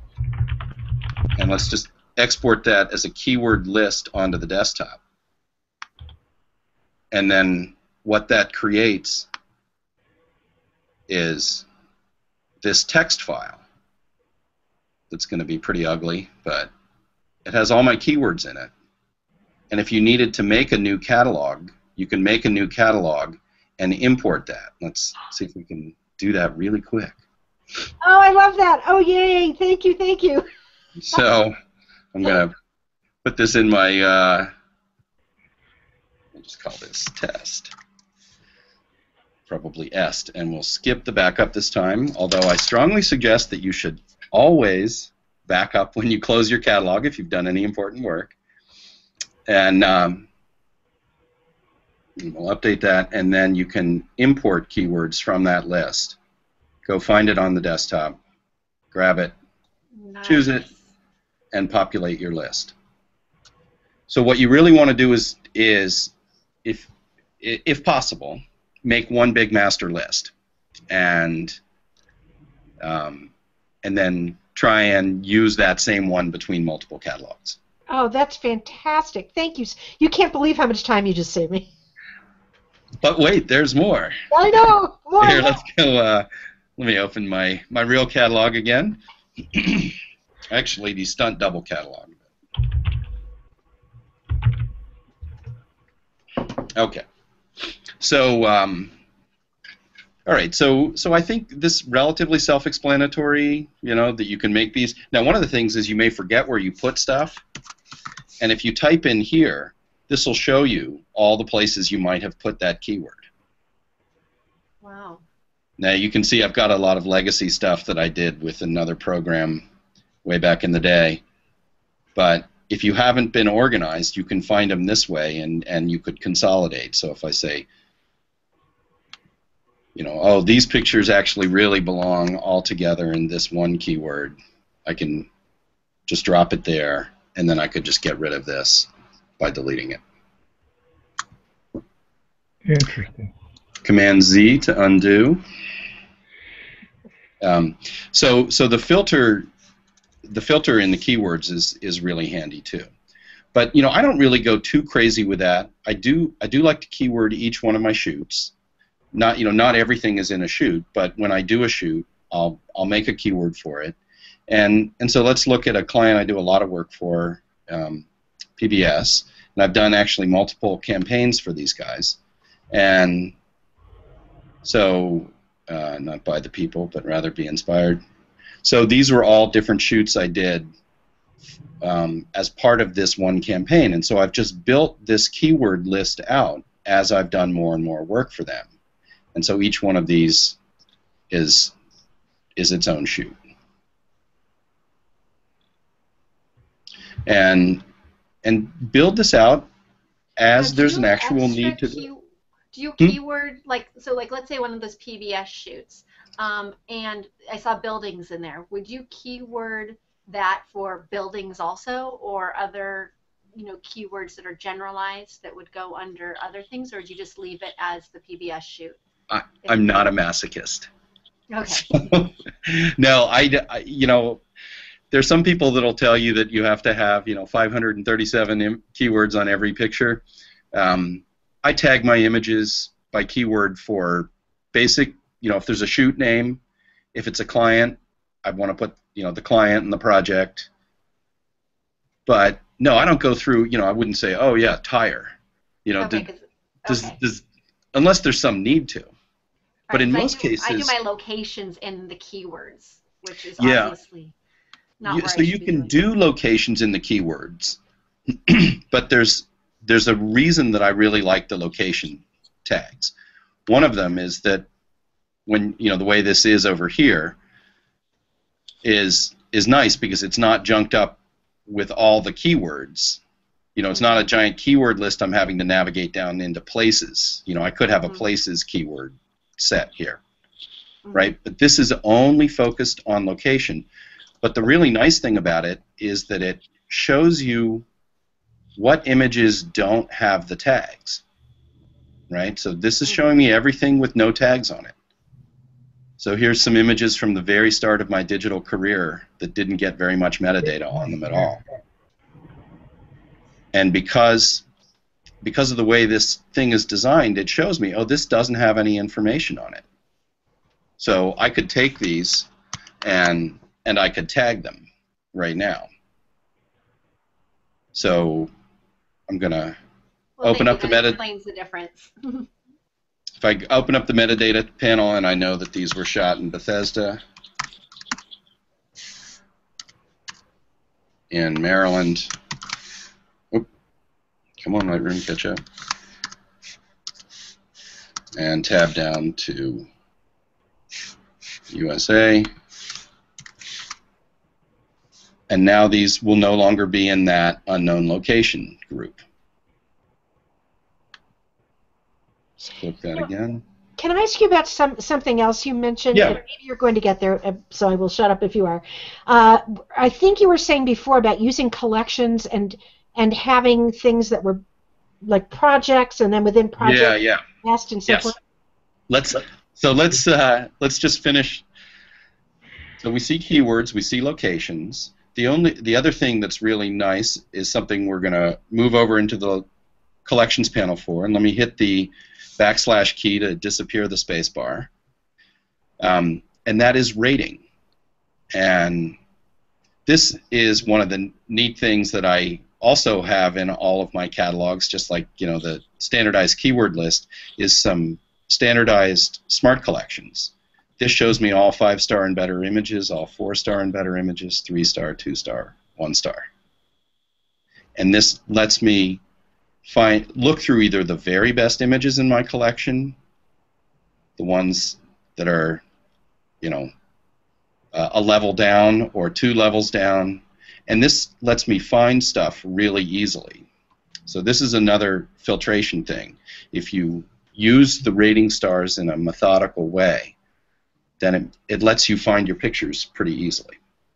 And let's just export that as a keyword list onto the desktop. And then what that creates is this text file that's going to be pretty ugly, but it has all my keywords in it. And if you needed to make a new catalog, you can make a new catalog and import that. Let's see if we can do that really quick. Oh, I love that. Oh, yay. Thank you, thank you. So I'm going to put this in my, uh, I'll just call this test. Probably est, and we'll skip the backup this time, although I strongly suggest that you should always back up when you close your catalog if you've done any important work. And um, we'll update that, and then you can import keywords from that list. Go find it on the desktop, grab it, Nice. choose it, and populate your list. So what you really want to do is, is if, if possible, make one big master list, and um, and then try and use that same one between multiple catalogs. Oh, that's fantastic. Thank you. You can't believe how much time you just saved me. But wait, there's more. I know. More. Here, let's go. Uh, let me open my, my real catalog again. Actually, the stunt double catalog. Okay. So, um, all right. So, so I think this relatively self-explanatory. You know that you can make these. Now, one of the things is you may forget where you put stuff, and if you type in here, this will show you all the places you might have put that keyword. Wow. Now you can see I've got a lot of legacy stuff that I did with another program way back in the day, but if you haven't been organized, you can find them this way, and, and you could consolidate. So if I say, you know, oh, these pictures actually really belong all together in this one keyword, I can just drop it there, and then I could just get rid of this by deleting it. Interesting. Command Z to undo. Um, so, so the filter, the filter in the keywords is is really handy too. But you know, I don't really go too crazy with that. I do I do like to keyword each one of my shoots. Not you know not everything is in a shoot, but when I do a shoot, I'll I'll make a keyword for it. And and so let's look at a client I do a lot of work for, um, P B S, and I've done actually multiple campaigns for these guys. And so, uh, not by the people, but rather be inspired. So these were all different shoots I did um, as part of this one campaign. And so I've just built this keyword list out as I've done more and more work for them. And so each one of these is is its own shoot. And and build this out as Now, there's do an you actual extra need to key- do. Do you Hmm? keyword, like, so like let's say one of those P B S shoots, um, and I saw buildings in there. Would you keyword that for buildings also, or other, you know, keywords that are generalized that would go under other things, or would you just leave it as the P B S shoot? I, I'm not a masochist. Okay. No, I, I, you know, there's some people that'll tell you that you have to have, you know, five hundred thirty-seven im- keywords on every picture. Um, I tag my images by keyword for basic, you know, if there's a shoot name, if it's a client, I want to put, you know, the client and the project. But no, I don't go through, you know, I wouldn't say, oh yeah, tire. You know, Okay, does, 'cause- does, okay. does, unless there's some need to. But Right, in 'cause I most do- cases, I do my locations in the keywords, which is Yeah. obviously not you, where so I you should be can doing. do locations in the keywords, but there's there's a reason that I really like the location tags. One of them is that when, you know, the way this is over here is is nice because it's not junked up with all the keywords. You know, it's not a giant keyword list I'm having to navigate down into places. You know, I could have a Mhm. places keyword set here, Mhm. right? But this is only focused on location. But the really nice thing about it is that it shows you what images don't have the tags, right? So this is showing me everything with no tags on it. So here's some images from the very start of my digital career that didn't get very much metadata on them at all. And because because of the way this thing is designed, it shows me, oh, this doesn't have any information on it. So I could take these and and I could tag them right now. So I'm gonna Well, open thank up you. the That meta. explains the difference. If I open up the metadata panel and I know that these were shot in Bethesda, in Maryland. Oop. Come on, Lightroom, catch up. And tab down to U S A. And now these will no longer be in that unknown location group. Let's click that again. Can I ask you about some something else you mentioned? Yeah. And maybe you're going to get there, uh, so I will shut up if you are. Uh, I think you were saying before about using collections and and having things that were like projects, and then within projects, Yeah, yeah. past and so Yes. forth. Let's so let's uh, let's just finish. So we see keywords, we see locations. The only the other thing that's really nice is something we're going to move over into the collections panel for, and let me hit the backslash key to disappear the space bar. Um, and that is rating. And this is one of the neat things that I also have in all of my catalogs, just like, you know, the standardized keyword list, is some standardized smart collections. This shows me all five-star and better images, all four-star and better images, three-star, two-star, one-star. And this lets me find look through either the very best images in my collection, the ones that are, you know, uh, a level down or two levels down, and this lets me find stuff really easily. So this is another filtration thing. If you use the rating stars in a methodical way, then it, it lets you find your pictures pretty easily.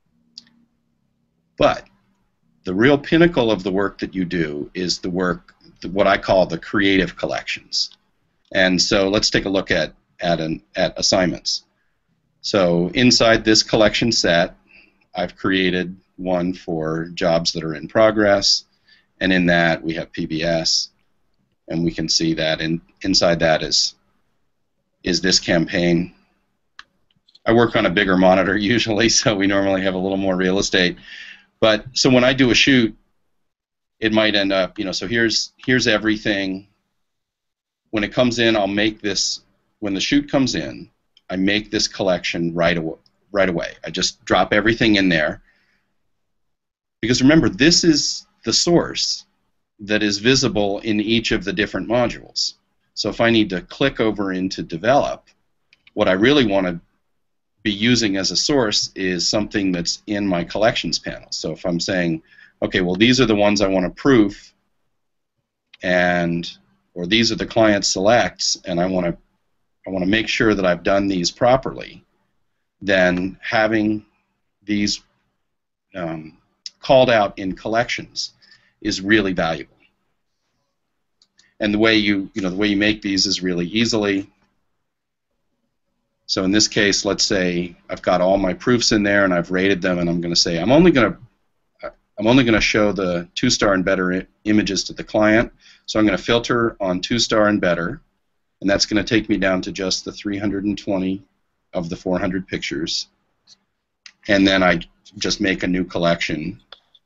But the real pinnacle of the work that you do is the work, what I call the creative collections. And so let's take a look at at, an, at assignments. So inside this collection set, I've created one for jobs that are in progress, and in that we have P B S, and we can see that in, inside that is is this campaign. I work on a bigger monitor usually, so we normally have a little more real estate. But so when I do a shoot, it might end up, you know, so here's here's everything. When it comes in, I'll make this, when the shoot comes in, I make this collection right away. Right away. I just drop everything in there. Because remember, this is the source that is visible in each of the different modules. So if I need to click over into develop, what I really want to be using as a source is something that's in my collections panel. So if I'm saying, okay, well, these are the ones I want to proof, and or these are the client selects, and I want to I want to make sure that I've done these properly, then having these um, called out in collections is really valuable. And the way you you know the way you make these is really easily. So in this case, let's say I've got all my proofs in there and I've rated them, and I'm going to say I'm only going to I'm only going to show the two-star and better images to the client. So I'm going to filter on two-star and better, and that's going to take me down to just the three hundred twenty of the four hundred pictures. And then I just make a new collection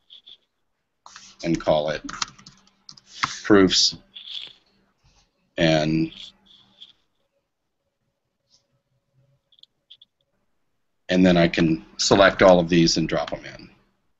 and call it proofs, and and then I can select all of these and drop them in.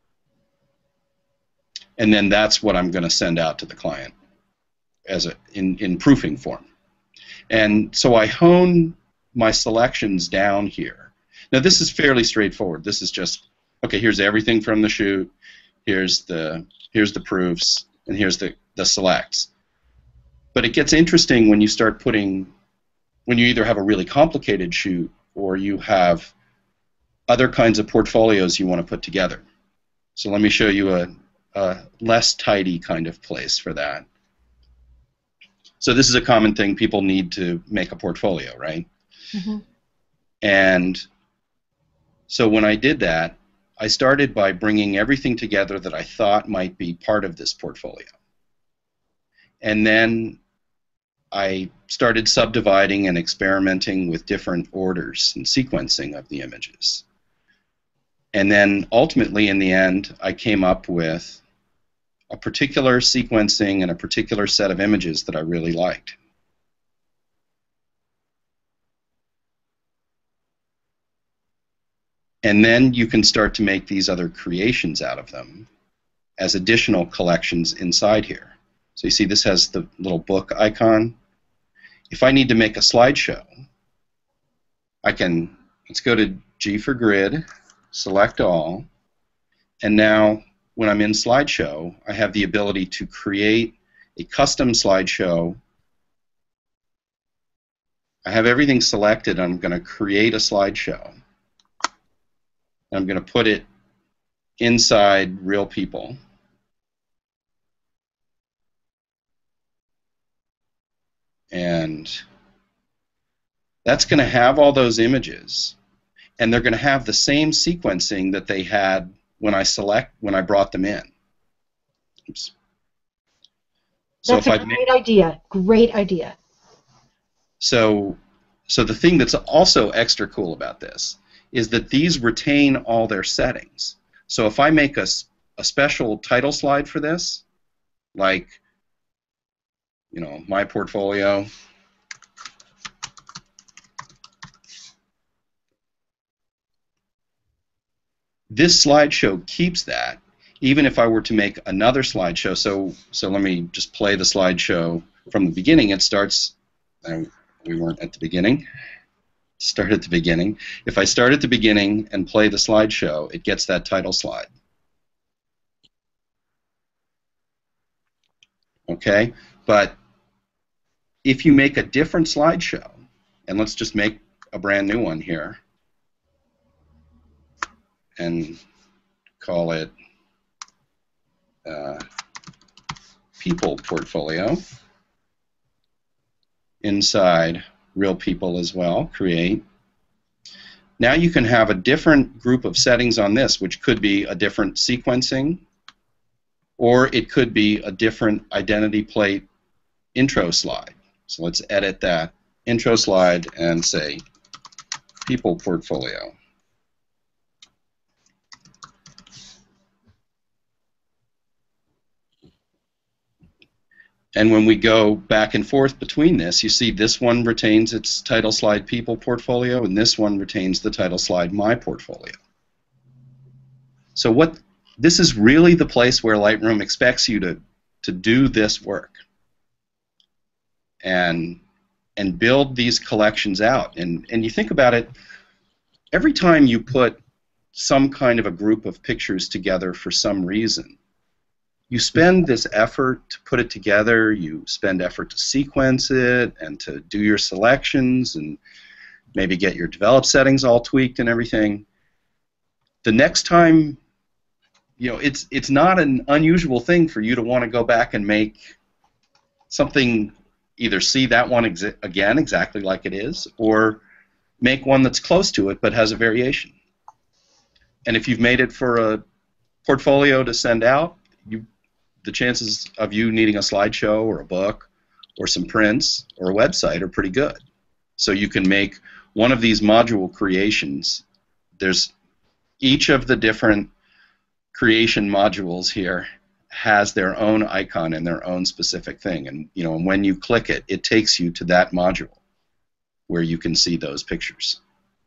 And then that's what I'm going to send out to the client as a in, in proofing form. And so I hone my selections down here. Now this is fairly straightforward. This is just, okay, here's everything from the shoot, here's the here's the proofs, and here's the, the selects. But it gets interesting when you start putting, when you either have a really complicated shoot or you have other kinds of portfolios you want to put together. So let me show you a, a less tidy kind of place for that. So this is a common thing. People need to make a portfolio, right? Mm-hmm. And so when I did that, I started by bringing everything together that I thought might be part of this portfolio. And then I started subdividing and experimenting with different orders and sequencing of the images. And then ultimately, in the end, I came up with a particular sequencing and a particular set of images that I really liked. And then you can start to make these other creations out of them as additional collections inside here. So you see this has the little book icon. If I need to make a slideshow, I can, let's go to G for grid, select all, and now when I'm in slideshow, I have the ability to create a custom slideshow. I have everything selected. I'm going to create a slideshow. I'm going to put it inside Real People. And that's going to have all those images, and they're going to have the same sequencing that they had when I select when I brought them in. Oops. So that's if a I great idea. Great idea. So, so the thing that's also extra cool about this is that these retain all their settings. So if I make a, a special title slide for this, like, you know, my portfolio, this slideshow keeps that, even if I were to make another slideshow. So, so let me just play the slideshow from the beginning. It starts, uh, we weren't at the beginning. Start at the beginning. If I start at the beginning and play the slideshow, it gets that title slide. Okay, but if you make a different slideshow, and let's just make a brand new one here, and call it uh, People Portfolio, inside Real People as well, create. Now you can have a different group of settings on this, which could be a different sequencing, or it could be a different identity plate intro slide. So let's edit that intro slide and say People Portfolio. And when we go back and forth between this, you see this one retains its title slide People Portfolio, and this one retains the title slide My Portfolio. So what this is really the place where Lightroom expects you to, to do this work and, and build these collections out. And, and you think about it, every time you put some kind of a group of pictures together for some reason, you spend this effort to put it together, you spend effort to sequence it and to do your selections and maybe get your develop settings all tweaked and everything. The next time, you know, it's it's not an unusual thing for you to want to go back and make something, either see that one exi again exactly like it is, or make one that's close to it but has a variation. And if you've made it for a portfolio to send out, you, the chances of you needing a slideshow or a book or some prints or a website are pretty good. So you can make one of these module creations. There's each of the different creation modules here has their own icon and their own specific thing, and you know, and when you click it, it takes you to that module where you can see those pictures.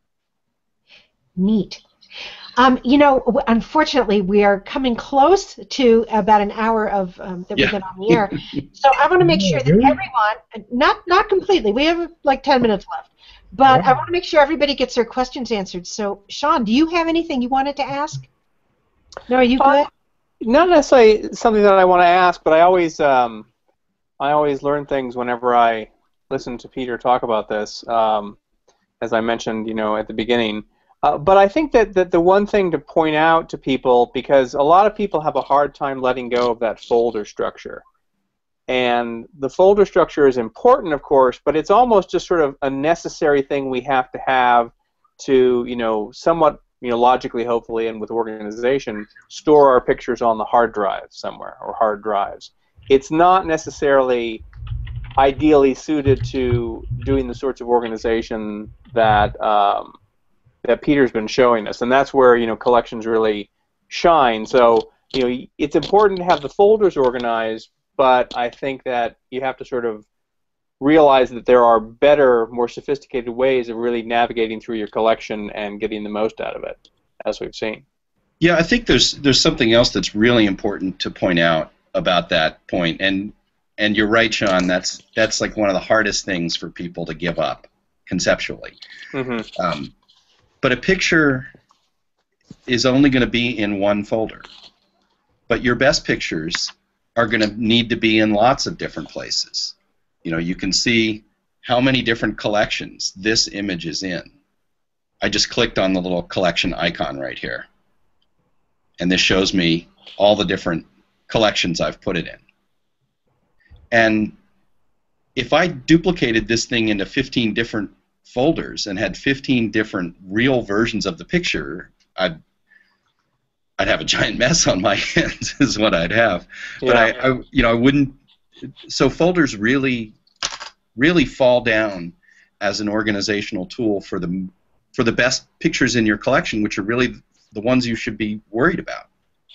Neat. Um, you know, unfortunately, we are coming close to about an hour of um, that we've Yeah. been on the air. So I want to make sure that everyone, not not completely, we have like ten minutes left, but Wow. I want to make sure everybody gets their questions answered. So, Sean, do you have anything you wanted to ask? No, are you good? Uh, not necessarily something that I want to ask, but I always, um, I always learn things whenever I listen to Peter talk about this. Um, as I mentioned, you know, at the beginning. Uh, but I think that, that the one thing to point out to people, because a lot of people have a hard time letting go of that folder structure. And the folder structure is important, of course, but it's almost just sort of a necessary thing we have to have to, you know, somewhat, you know, logically, hopefully, and with organization, store our pictures on the hard drive somewhere, or hard drives. It's not necessarily ideally suited to doing the sorts of organization that um, that Peter's been showing us, and that's where, you know, collections really shine. So, you know, it's important to have the folders organized, but I think that you have to sort of realize that there are better, more sophisticated ways of really navigating through your collection and getting the most out of it, as we've seen. Yeah, I think there's there's something else that's really important to point out about that point, and and you're right, Sean. That's that's like one of the hardest things for people to give up conceptually. Mm-hmm. Um, but a picture is only going to be in one folder, but your best pictures are going to need to be in lots of different places. You know, you can see how many different collections this image is in. I just clicked on the little collection icon right here, and this shows me all the different collections I've put it in. And if I duplicated this thing into fifteen different folders and had fifteen different real versions of the picture, I'd I'd have a giant mess on my hands, is what I'd have. Yeah. But I, I, you know, I wouldn't. So folders really, really fall down as an organizational tool for the for the best pictures in your collection, which are really the ones you should be worried about.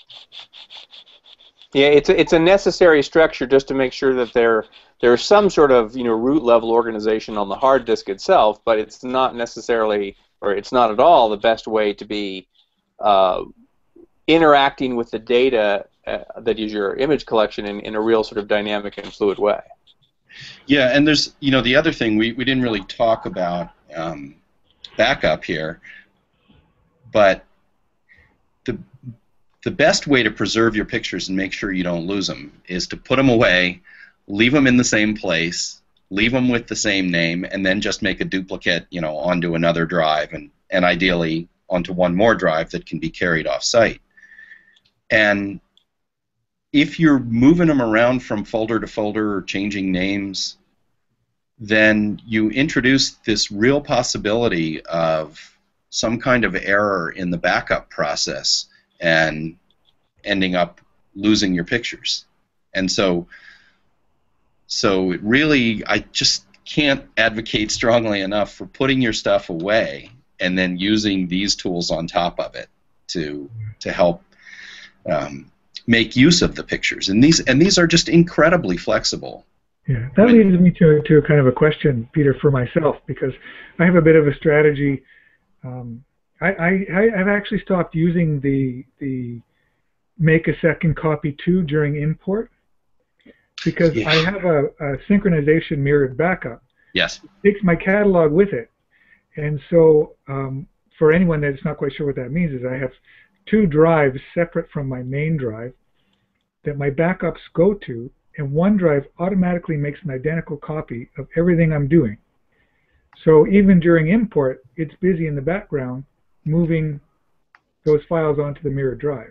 Yeah, it's a, it's a necessary structure just to make sure that there there's some sort of, you know, root level organization on the hard disk itself, but it's not necessarily, or it's not at all, the best way to be uh, interacting with the data uh, that is your image collection in, in a real sort of dynamic and fluid way. Yeah, and there's, you know, the other thing, we, we didn't really talk about um, backup here, but the the best way to preserve your pictures and make sure you don't lose them is to put them away, leave them in the same place, leave them with the same name, and then just make a duplicate, you know, onto another drive, and, and ideally onto one more drive that can be carried off-site. And if you're moving them around from folder to folder or changing names, then you introduce this real possibility of some kind of error in the backup process and ending up losing your pictures. And so, so it really, I just can't advocate strongly enough for putting your stuff away and then using these tools on top of it to to help um, make use of the pictures. And these and these are just incredibly flexible. Yeah, that When- leads me to to kind of a question, Peter, for myself, because I have a bit of a strategy. Um, I, I I've actually stopped using the the make a second copy too during import, because Yeah. I have a, a synchronization mirrored backup. Yes. It takes my catalog with it. And so um, for anyone that's not quite sure what that means is I have two drives separate from my main drive that my backups go to, and one drive automatically makes an identical copy of everything I'm doing. So even during import, it's busy in the background moving those files onto the mirrored drive.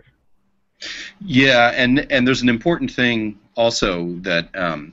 Yeah, and and there's an important thing also that um,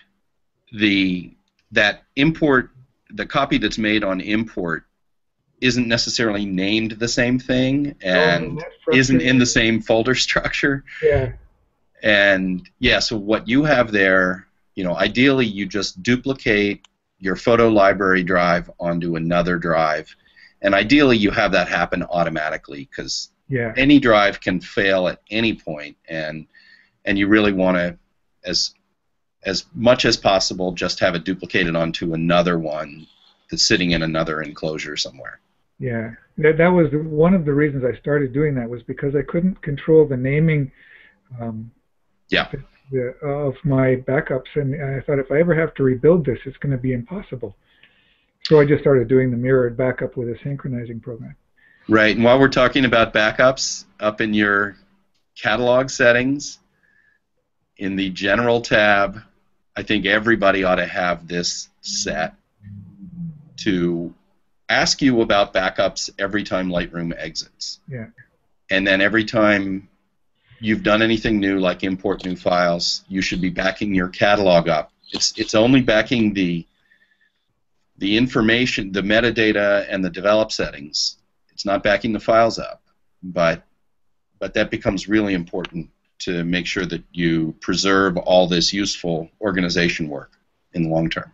the that import, the copy that's made on import, isn't necessarily named the same thing and Oh, isn't in the same folder structure. Yeah. And yeah, so what you have there, you know, ideally you just duplicate your photo library drive onto another drive, and ideally you have that happen automatically, because Yeah. any drive can fail at any point, and and you really want to, as as much as possible, just have it duplicated onto another one that's sitting in another enclosure somewhere. Yeah, that, that was one of the reasons I started doing that, was because I couldn't control the naming um, Yeah. the, of my backups, and I thought if I ever have to rebuild this, it's going to be impossible. So I just started doing the mirrored backup with a synchronizing program. Right, and while we're talking about backups, up in your catalog settings, in the General tab, I think everybody ought to have this set to ask you about backups every time Lightroom exits. Yeah. And then every time you've done anything new, like import new files, you should be backing your catalog up. It's it's only backing the the information, the metadata, and the develop settings. It's not backing the files up, but but that becomes really important to make sure that you preserve all this useful organization work in the long term.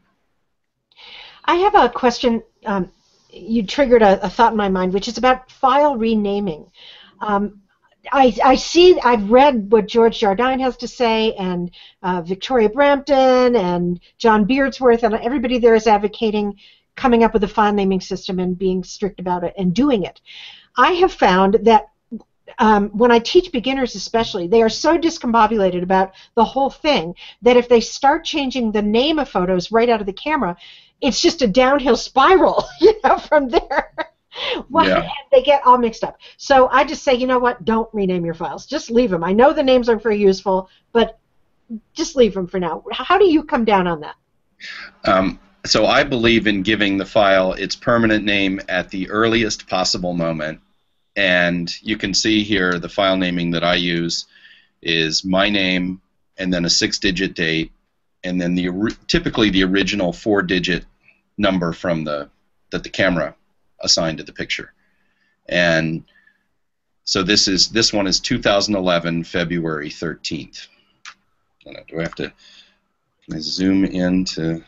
I have a question. Um, you triggered a, a thought in my mind, which is about file renaming. Um, I, I see, I've read what George Jardine has to say, and uh, Victoria Brampton, and John Beardsworth, and everybody there is advocating coming up with a file naming system and being strict about it and doing it. I have found that um, when I teach beginners especially, they are so discombobulated about the whole thing that if they start changing the name of photos right out of the camera, it's just a downhill spiral, you know, from there. Well, Yeah. they get all mixed up. So I just say, you know what, don't rename your files. Just leave them. I know the names aren't very useful, but just leave them for now. How do you come down on that? Um, so I believe in giving the file its permanent name at the earliest possible moment. And you can see here the file naming that I use is my name and then a six-digit date, and then the typically the original four-digit number from the that the camera assigned to the picture. And so this is this one is two thousand eleven February thirteenth. Do I have to can I zoom in to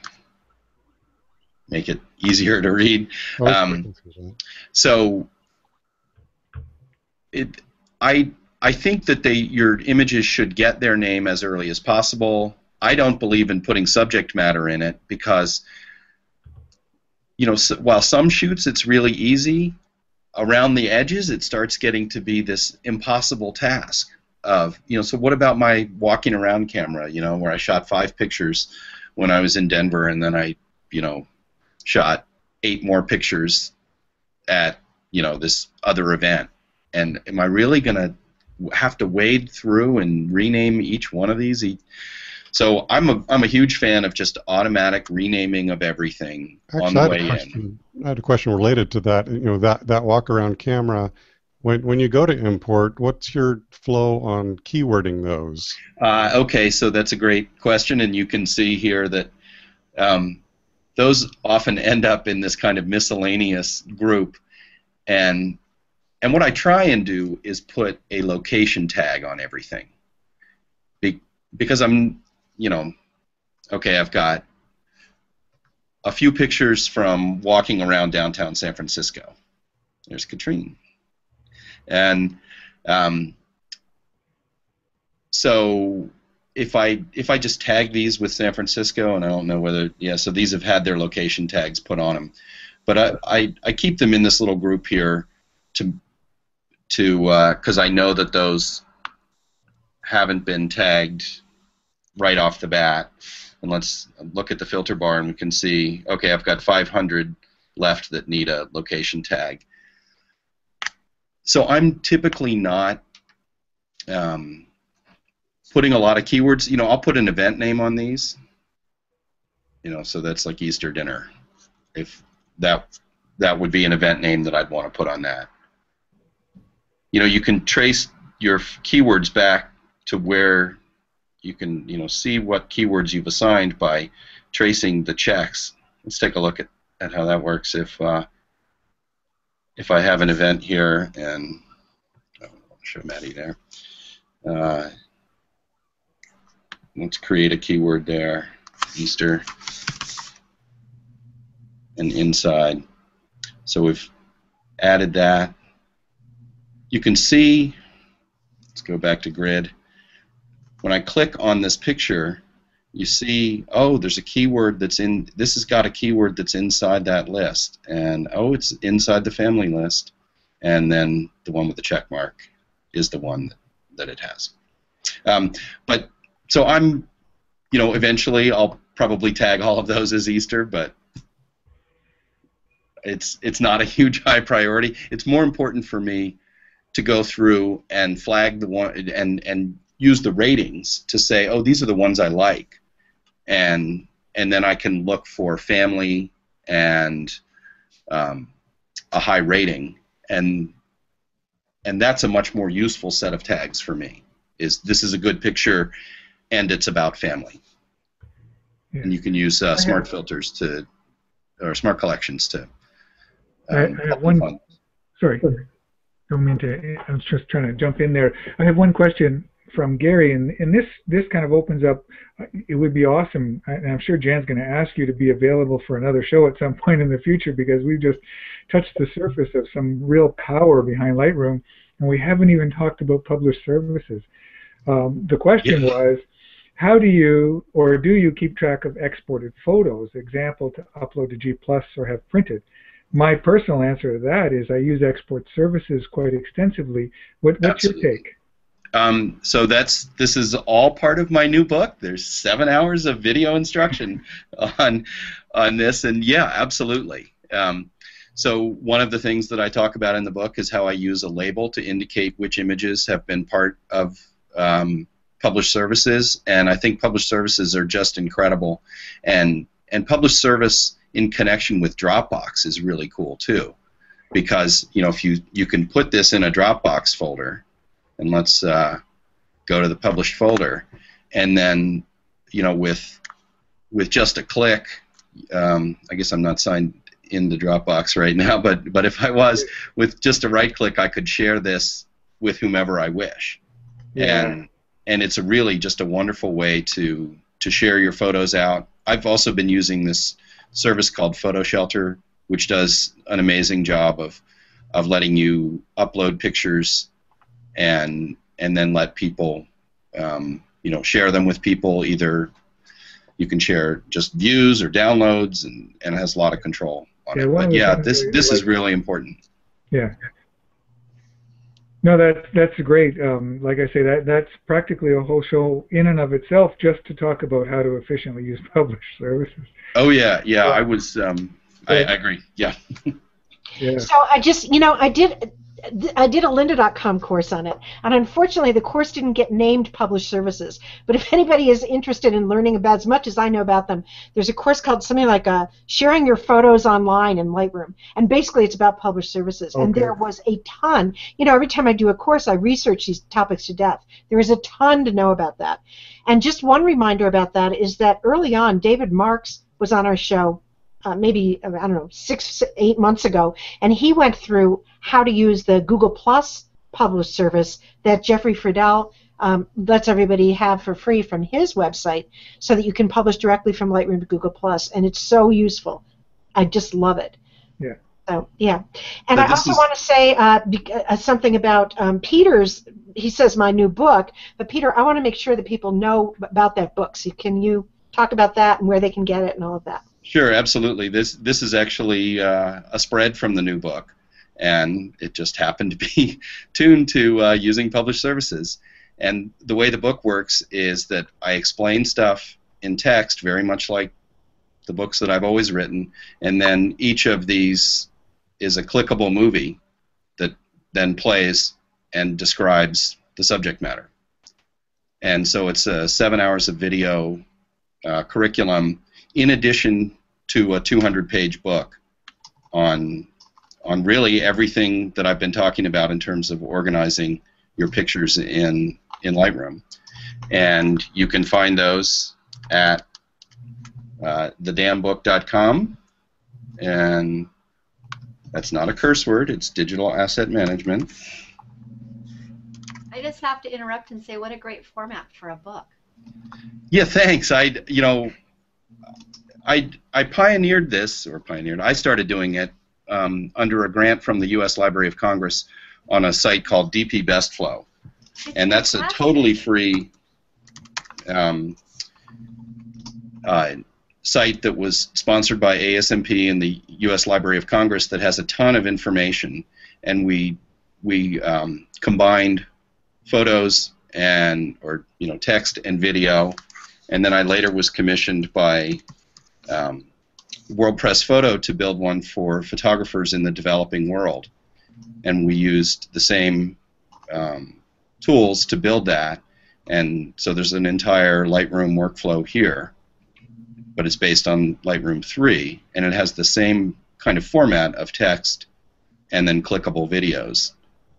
make it easier to read? Um, so it I I think that they your images should get their name as early as possible. I don't believe in putting subject matter in it because, you know, so, while some shoots it's really easy, around the edges it starts getting to be this impossible task of, you know, so what about my walking around camera, you know, where I shot five pictures when I was in Denver, and then I, you know, shot eight more pictures at, you know, this other event. And am I really going to have to wade through and rename each one of these? So I'm a I'm a huge fan of just automatic renaming of everything. Actually, on the I had way a question, in. I had a question related to that. You know, that that walk around camera. When when you go to import, what's your flow on keywording those? Uh, okay, so that's a great question, and you can see here that um, those often end up in this kind of miscellaneous group, and and what I try and do is put a location tag on everything, Be, because I'm you know, okay, I've got a few pictures from walking around downtown San Francisco. There's Katrine. And um, so if I if I just tag these with San Francisco, and I don't know whether, yeah, so these have had their location tags put on them. But I, I, I keep them in this little group here to, to uh, 'cause I know that those haven't been tagged right off the bat. And let's look at the filter bar and we can see, okay, I've got five hundred left that need a location tag. So I'm typically not um, putting a lot of keywords. You know, I'll put an event name on these. You know, so that's like Easter dinner. If that that would be an event name that I'd want to put on that. You know, you can trace your keywords back to where you can, you know, see what keywords you've assigned by tracing the checks. Let's take a look at, at how that works. If uh, if I have an event here, and I'll show Maddie there. Uh, let's create a keyword there, Easter, and inside. So we've added that. You can see, let's go back to grid. When I click on this picture, you see, oh, there's a keyword that's in, this has got a keyword that's inside that list. And, oh, it's inside the family list. And then the one with the check mark is the one that, that it has. Um, but, so I'm, you know, eventually I'll probably tag all of those as Easter, but it's, it's not a huge high priority. It's more important for me to go through and flag the one, and, and use the ratings to say, oh, these are the ones I like, and and then I can look for family and um, a high rating, and and that's a much more useful set of tags for me. Is this is a good picture, and it's about family, yeah. And you can use uh, smart filters to, or smart collections to. Um, I, I have one. Sorry, don't mean to. I was just trying to jump in there. I have one question from Gary, and, and this this kind of opens up. It would be awesome, and I'm sure Jan's going to ask you to be available for another show at some point in the future, because we've just touched the surface of some real power behind Lightroom, and we haven't even talked about published services. Um, the question yeah. was, how do you, or do you keep track of exported photos, example, to upload to G plus or have printed? My personal answer to that is I use export services quite extensively. What, what's Absolutely. your take? Um, so that's this is all part of my new book. There's seven hours of video instruction on on this, and yeah, absolutely. Um, so one of the things that I talk about in the book is how I use a label to indicate which images have been part of um, published services, and I think published services are just incredible, and and published service in connection with Dropbox is really cool too, because you know if you you can put this in a Dropbox folder. And let's uh, go to the published folder, and then, you know, with with just a click, um, I guess I'm not signed in the Dropbox right now, but but if I was, with just a right click, I could share this with whomever I wish, yeah. and and it's a really just a wonderful way to to share your photos out. I've also been using this service called Photo Shelter, which does an amazing job of of letting you upload pictures. And and then let people, um, you know, share them with people. Either you can share just views or downloads, and, and it has a lot of control on yeah, it. But yeah, this this is really important. Yeah. No, that's that's great. Um, like I say, that that's practically a whole show in and of itself, just to talk about how to efficiently use published services. Oh yeah, yeah. I was. Um, I, I agree. Yeah. yeah. So I just, you know, I did. I did a lynda dot com course on it, and unfortunately the course didn't get named Published Services. But if anybody is interested in learning about as much as I know about them, there's a course called something like uh, Sharing Your Photos Online in Lightroom, and basically it's about Published Services. Okay. And there was a ton. You know, every time I do a course, I research these topics to death. There is a ton to know about that. And just one reminder about that is that early on, David Marks was on our show. Uh, maybe, I don't know, six, eight months ago, and he went through how to use the Google Plus published service that Jeffrey Friedel um, lets everybody have for free from his website, so that you can publish directly from Lightroom to Google Plus, and it's so useful. I just love it. Yeah. So, yeah. And I also want to say uh, uh, something about um, Peter's, he says my new book, but Peter, I want to make sure that people know about that book, so can you talk about that and where they can get it and all of that? Sure, absolutely. This this is actually uh, a spread from the new book, and it just happened to be tuned to uh, using published services. And the way the book works is that I explain stuff in text, very much like the books that I've always written, and then each of these is a clickable movie that then plays and describes the subject matter. And so it's uh, seven hours of video uh, curriculum in addition to a two hundred page book on on really everything that I've been talking about in terms of organizing your pictures in in Lightroom. And you can find those at uh, the dam book dot com, and that's not a curse word, it's digital asset management. I just have to interrupt and say what a great format for a book. Yeah, thanks. I, you know, I, I pioneered this, or pioneered, I started doing it um, under a grant from the U S Library of Congress on a site called D P Best Flow. And that's a totally free um, uh, site that was sponsored by A S M P and the U S Library of Congress that has a ton of information. And we, we um, combined photos and, or you know, text and video, and then I later was commissioned by um, World Press Photo to build one for photographers in the developing world, and we used the same um, tools to build that, and so there's an entire Lightroom workflow here, but it's based on Lightroom three, and it has the same kind of format of text and then clickable videos.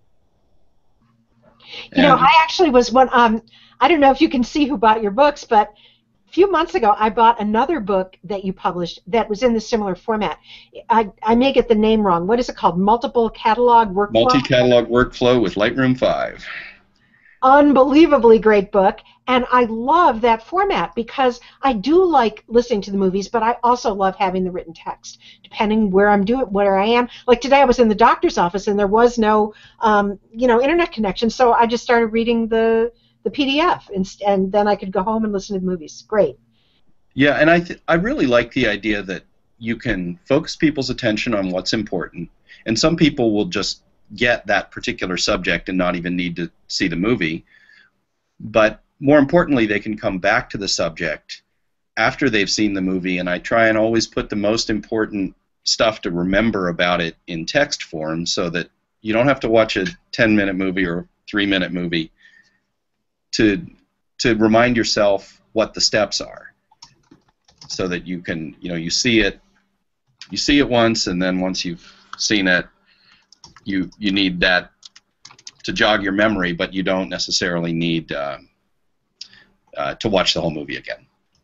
You know, And- I actually was one. Um, I don't know if you can see who bought your books, but a few months ago I bought another book that you published that was in the similar format. I, I may get the name wrong. What is it called? Multiple Catalog Workflow? Multi-catalog workflow with Lightroom five. Unbelievably great book, and I love that format because I do like listening to the movies, but I also love having the written text, depending where I'm doing, where I am. Like today, I was in the doctor's office, and there was no, um, you know, internet connection, so I just started reading the the P D F, and, and then I could go home and listen to the movies. Great. Yeah, and I th I really like the idea that you can focus people's attention on what's important, and some people will just get that particular subject and not even need to see the movie, but more importantly they can come back to the subject after they've seen the movie, and I try and always put the most important stuff to remember about it in text form so that you don't have to watch a ten minute movie or three minute movie to to remind yourself what the steps are, so that you can, you know, you see it you see it once, and then once you've seen it, You, you need that to jog your memory, but you don't necessarily need uh, uh, to watch the whole movie again.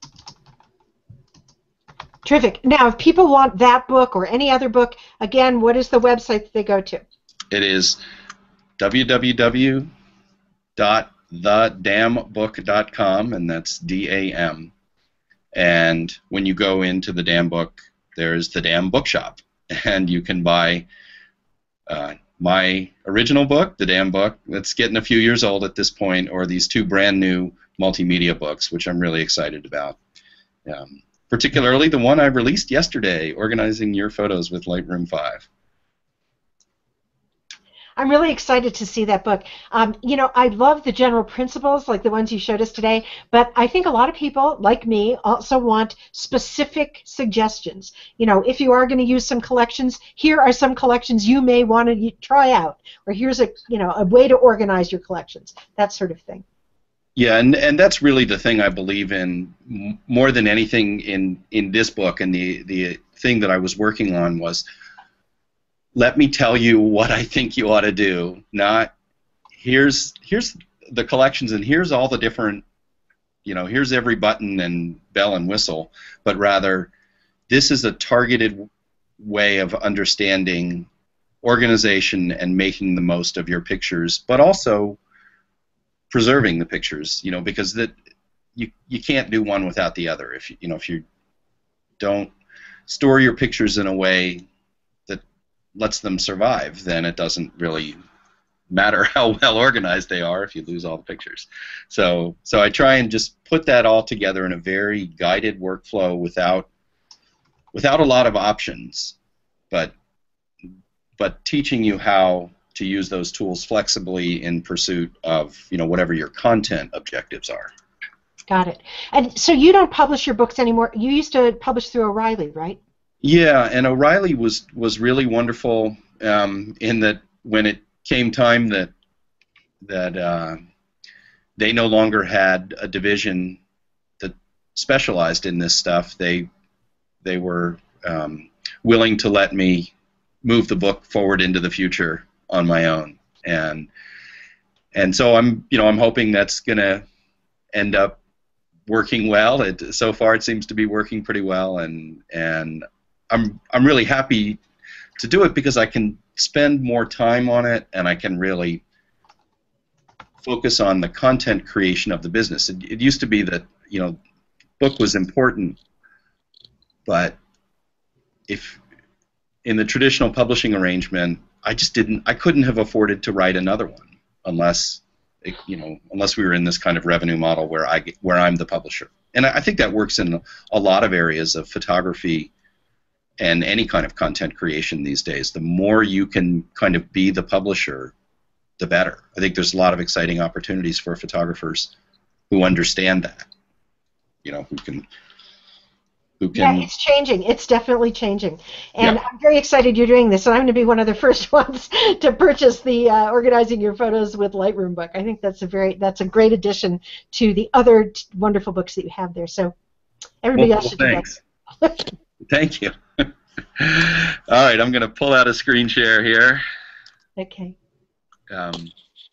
Terrific. Now, if people want that book or any other book, again, what is the website that they go to? It is w w w dot the dam book dot com, and that's D A M. And when you go into the DAMbook, there's the DAM Bookshop, and you can buy Uh, my original book, the DAMbook, that's getting a few years old at this point, or these two brand new multimedia books, which I'm really excited about. Um, particularly the one I released yesterday, Organizing Your Photos with Lightroom five. I'm really excited to see that book. Um, you know, I love the general principles, like the ones you showed us today, but I think a lot of people, like me, also want specific suggestions. You know, if you are going to use some collections, here are some collections you may want to try out, or here's a, you know, a way to organize your collections, that sort of thing. Yeah, and, and that's really the thing I believe in m more than anything in, in this book, and the, the thing that I was working on was, let me tell you what I think you ought to do, not here's here's the collections and here's all the different, you know, here's every button and bell and whistle, but rather this is a targeted way of understanding organization and making the most of your pictures, but also preserving the pictures, you know, because that you you can't do one without the other. If you, you know, if you don't store your pictures in a way lets them survive, then it doesn't really matter how well organized they are if you lose all the pictures. So, so I try and just put that all together in a very guided workflow without, without a lot of options, but, but teaching you how to use those tools flexibly in pursuit of, you know, whatever your content objectives are. Got it. And so you don't publish your books anymore. You used to publish through O'Reilly, right? Yeah, and O'Reilly was was really wonderful um, in that when it came time that that uh, they no longer had a division that specialized in this stuff, they they were um, willing to let me move the book forward into the future on my own, and and so I'm you know I'm hoping that's gonna end up working well. It, so far, it seems to be working pretty well, and and I'm I'm really happy to do it because I can spend more time on it, and I can really focus on the content creation of the business. It, it used to be that you know, book was important, but if in the traditional publishing arrangement, I just didn't, I couldn't have afforded to write another one unless, it, you know, unless we were in this kind of revenue model where I, where I'm the publisher. And I, I think that works in a lot of areas of photography and any kind of content creation these days. The more you can kind of be the publisher, the better. I think there's a lot of exciting opportunities for photographers who understand that, you know, who can. Who can... Yeah, it's changing. It's definitely changing, and yeah. I'm very excited you're doing this. And I'm going to be one of the first ones to purchase the uh, Organizing Your Photos with Lightroom book. I think that's a very that's a great addition to the other t wonderful books that you have there. So everybody well, else should well, do thanks. that. Thank you. All right, I'm going to pull out a screen share here. Okay. Um,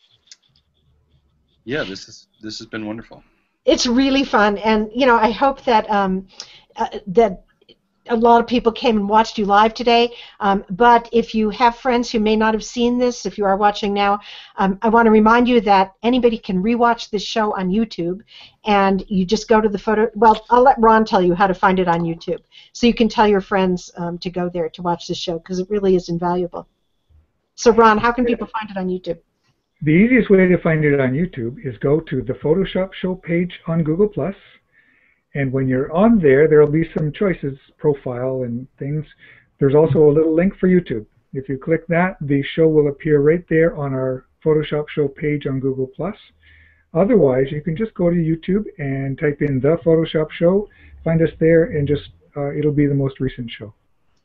yeah, this is this has been wonderful. It's really fun, and you know, I hope that um, uh, that a lot of people came and watched you live today. Um, but if you have friends who may not have seen this, if you are watching now, um, I want to remind you that anybody can rewatch this show on YouTube, and you just go to the photo. Well, I'll let Ron tell you how to find it on YouTube, so you can tell your friends um, to go there to watch this show because it really is invaluable. So, Ron, how can people find it on YouTube? The easiest way to find it on YouTube is go to the Photoshop Show page on Google plus, and when you're on there, there will be some choices, profile and things. There's also a little link for YouTube. If you click that, the show will appear right there on our Photoshop Show page on Google plus. Otherwise, you can just go to YouTube and type in the Photoshop Show, find us there, and just uh, it'll be the most recent show.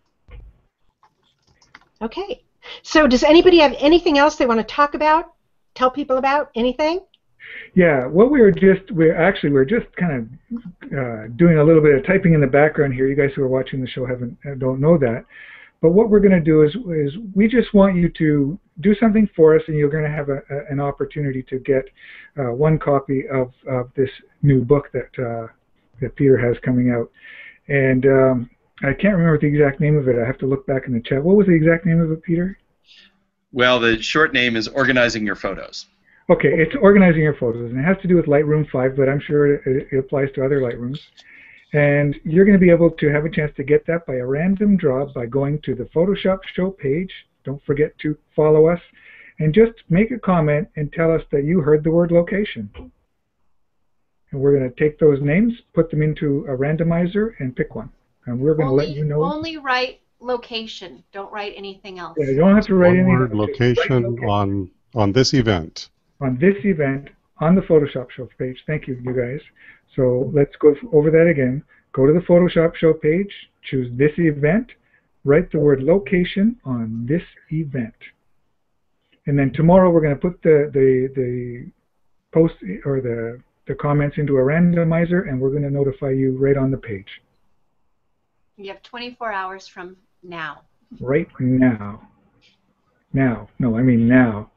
Okay. So does anybody have anything else they want to talk about? Tell people about anything? Yeah, what we were just, we're actually, we're just kind of uh, doing a little bit of typing in the background here. You guys who are watching the show haven't, don't know that. But what we're going to do is, is we just want you to do something for us, and you're going to have a, a, an opportunity to get uh, one copy of, of this new book that, uh, that Peter has coming out. And um, I can't remember the exact name of it. I have to look back in the chat. What was the exact name of it, Peter? Well, the short name is Organizing Your Photos. Okay, it's Organizing Your Photos, and it has to do with Lightroom five, but I'm sure it, it applies to other Lightrooms. And you're going to be able to have a chance to get that by a random draw by going to the Photoshop Show page. Don't forget to follow us, and just make a comment and tell us that you heard the word location. And we're going to take those names, put them into a randomizer, and pick one. And we're going to let you know. Only write location. Don't write anything else. Yeah, you don't have to write One anything. word location, location on on this event. On this event on the Photoshop Show page. Thank you, you guys. So let's go over that again. Go to the Photoshop Show page, choose this event, write the word location on this event. And then tomorrow we're going to put the, the, the post or the, the comments into a randomizer, and we're going to notify you right on the page. You have twenty-four hours from now. Right now. Now. No, I mean now.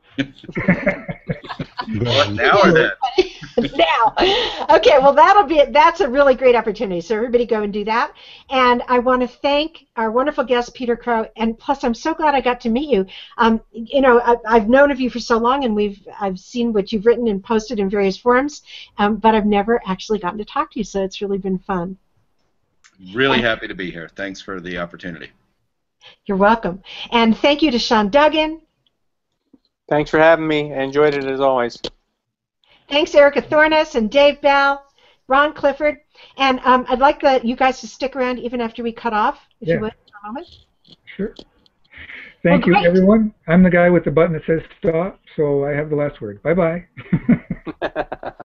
What, now or then? Now. Okay, well that'll be it. That's a really great opportunity. So everybody go and do that. And I want to thank our wonderful guest Peter Krogh. And plus, I'm so glad I got to meet you. Um, you know, I, I've known of you for so long, and we've I've seen what you've written and posted in various forums, um, but I've never actually gotten to talk to you. So it's really been fun. Really happy to be here. Thanks for the opportunity. You're welcome. And thank you to Sean Duggan. Thanks for having me. I enjoyed it as always. Thanks, Erica Thornes and Dave Bell, Ron Clifford. And um, I'd like the, you guys to stick around even after we cut off, if Yeah. you would, for a moment. Sure. Thank Well, you, great. everyone. I'm the guy with the button that says stop, so I have the last word. Bye-bye.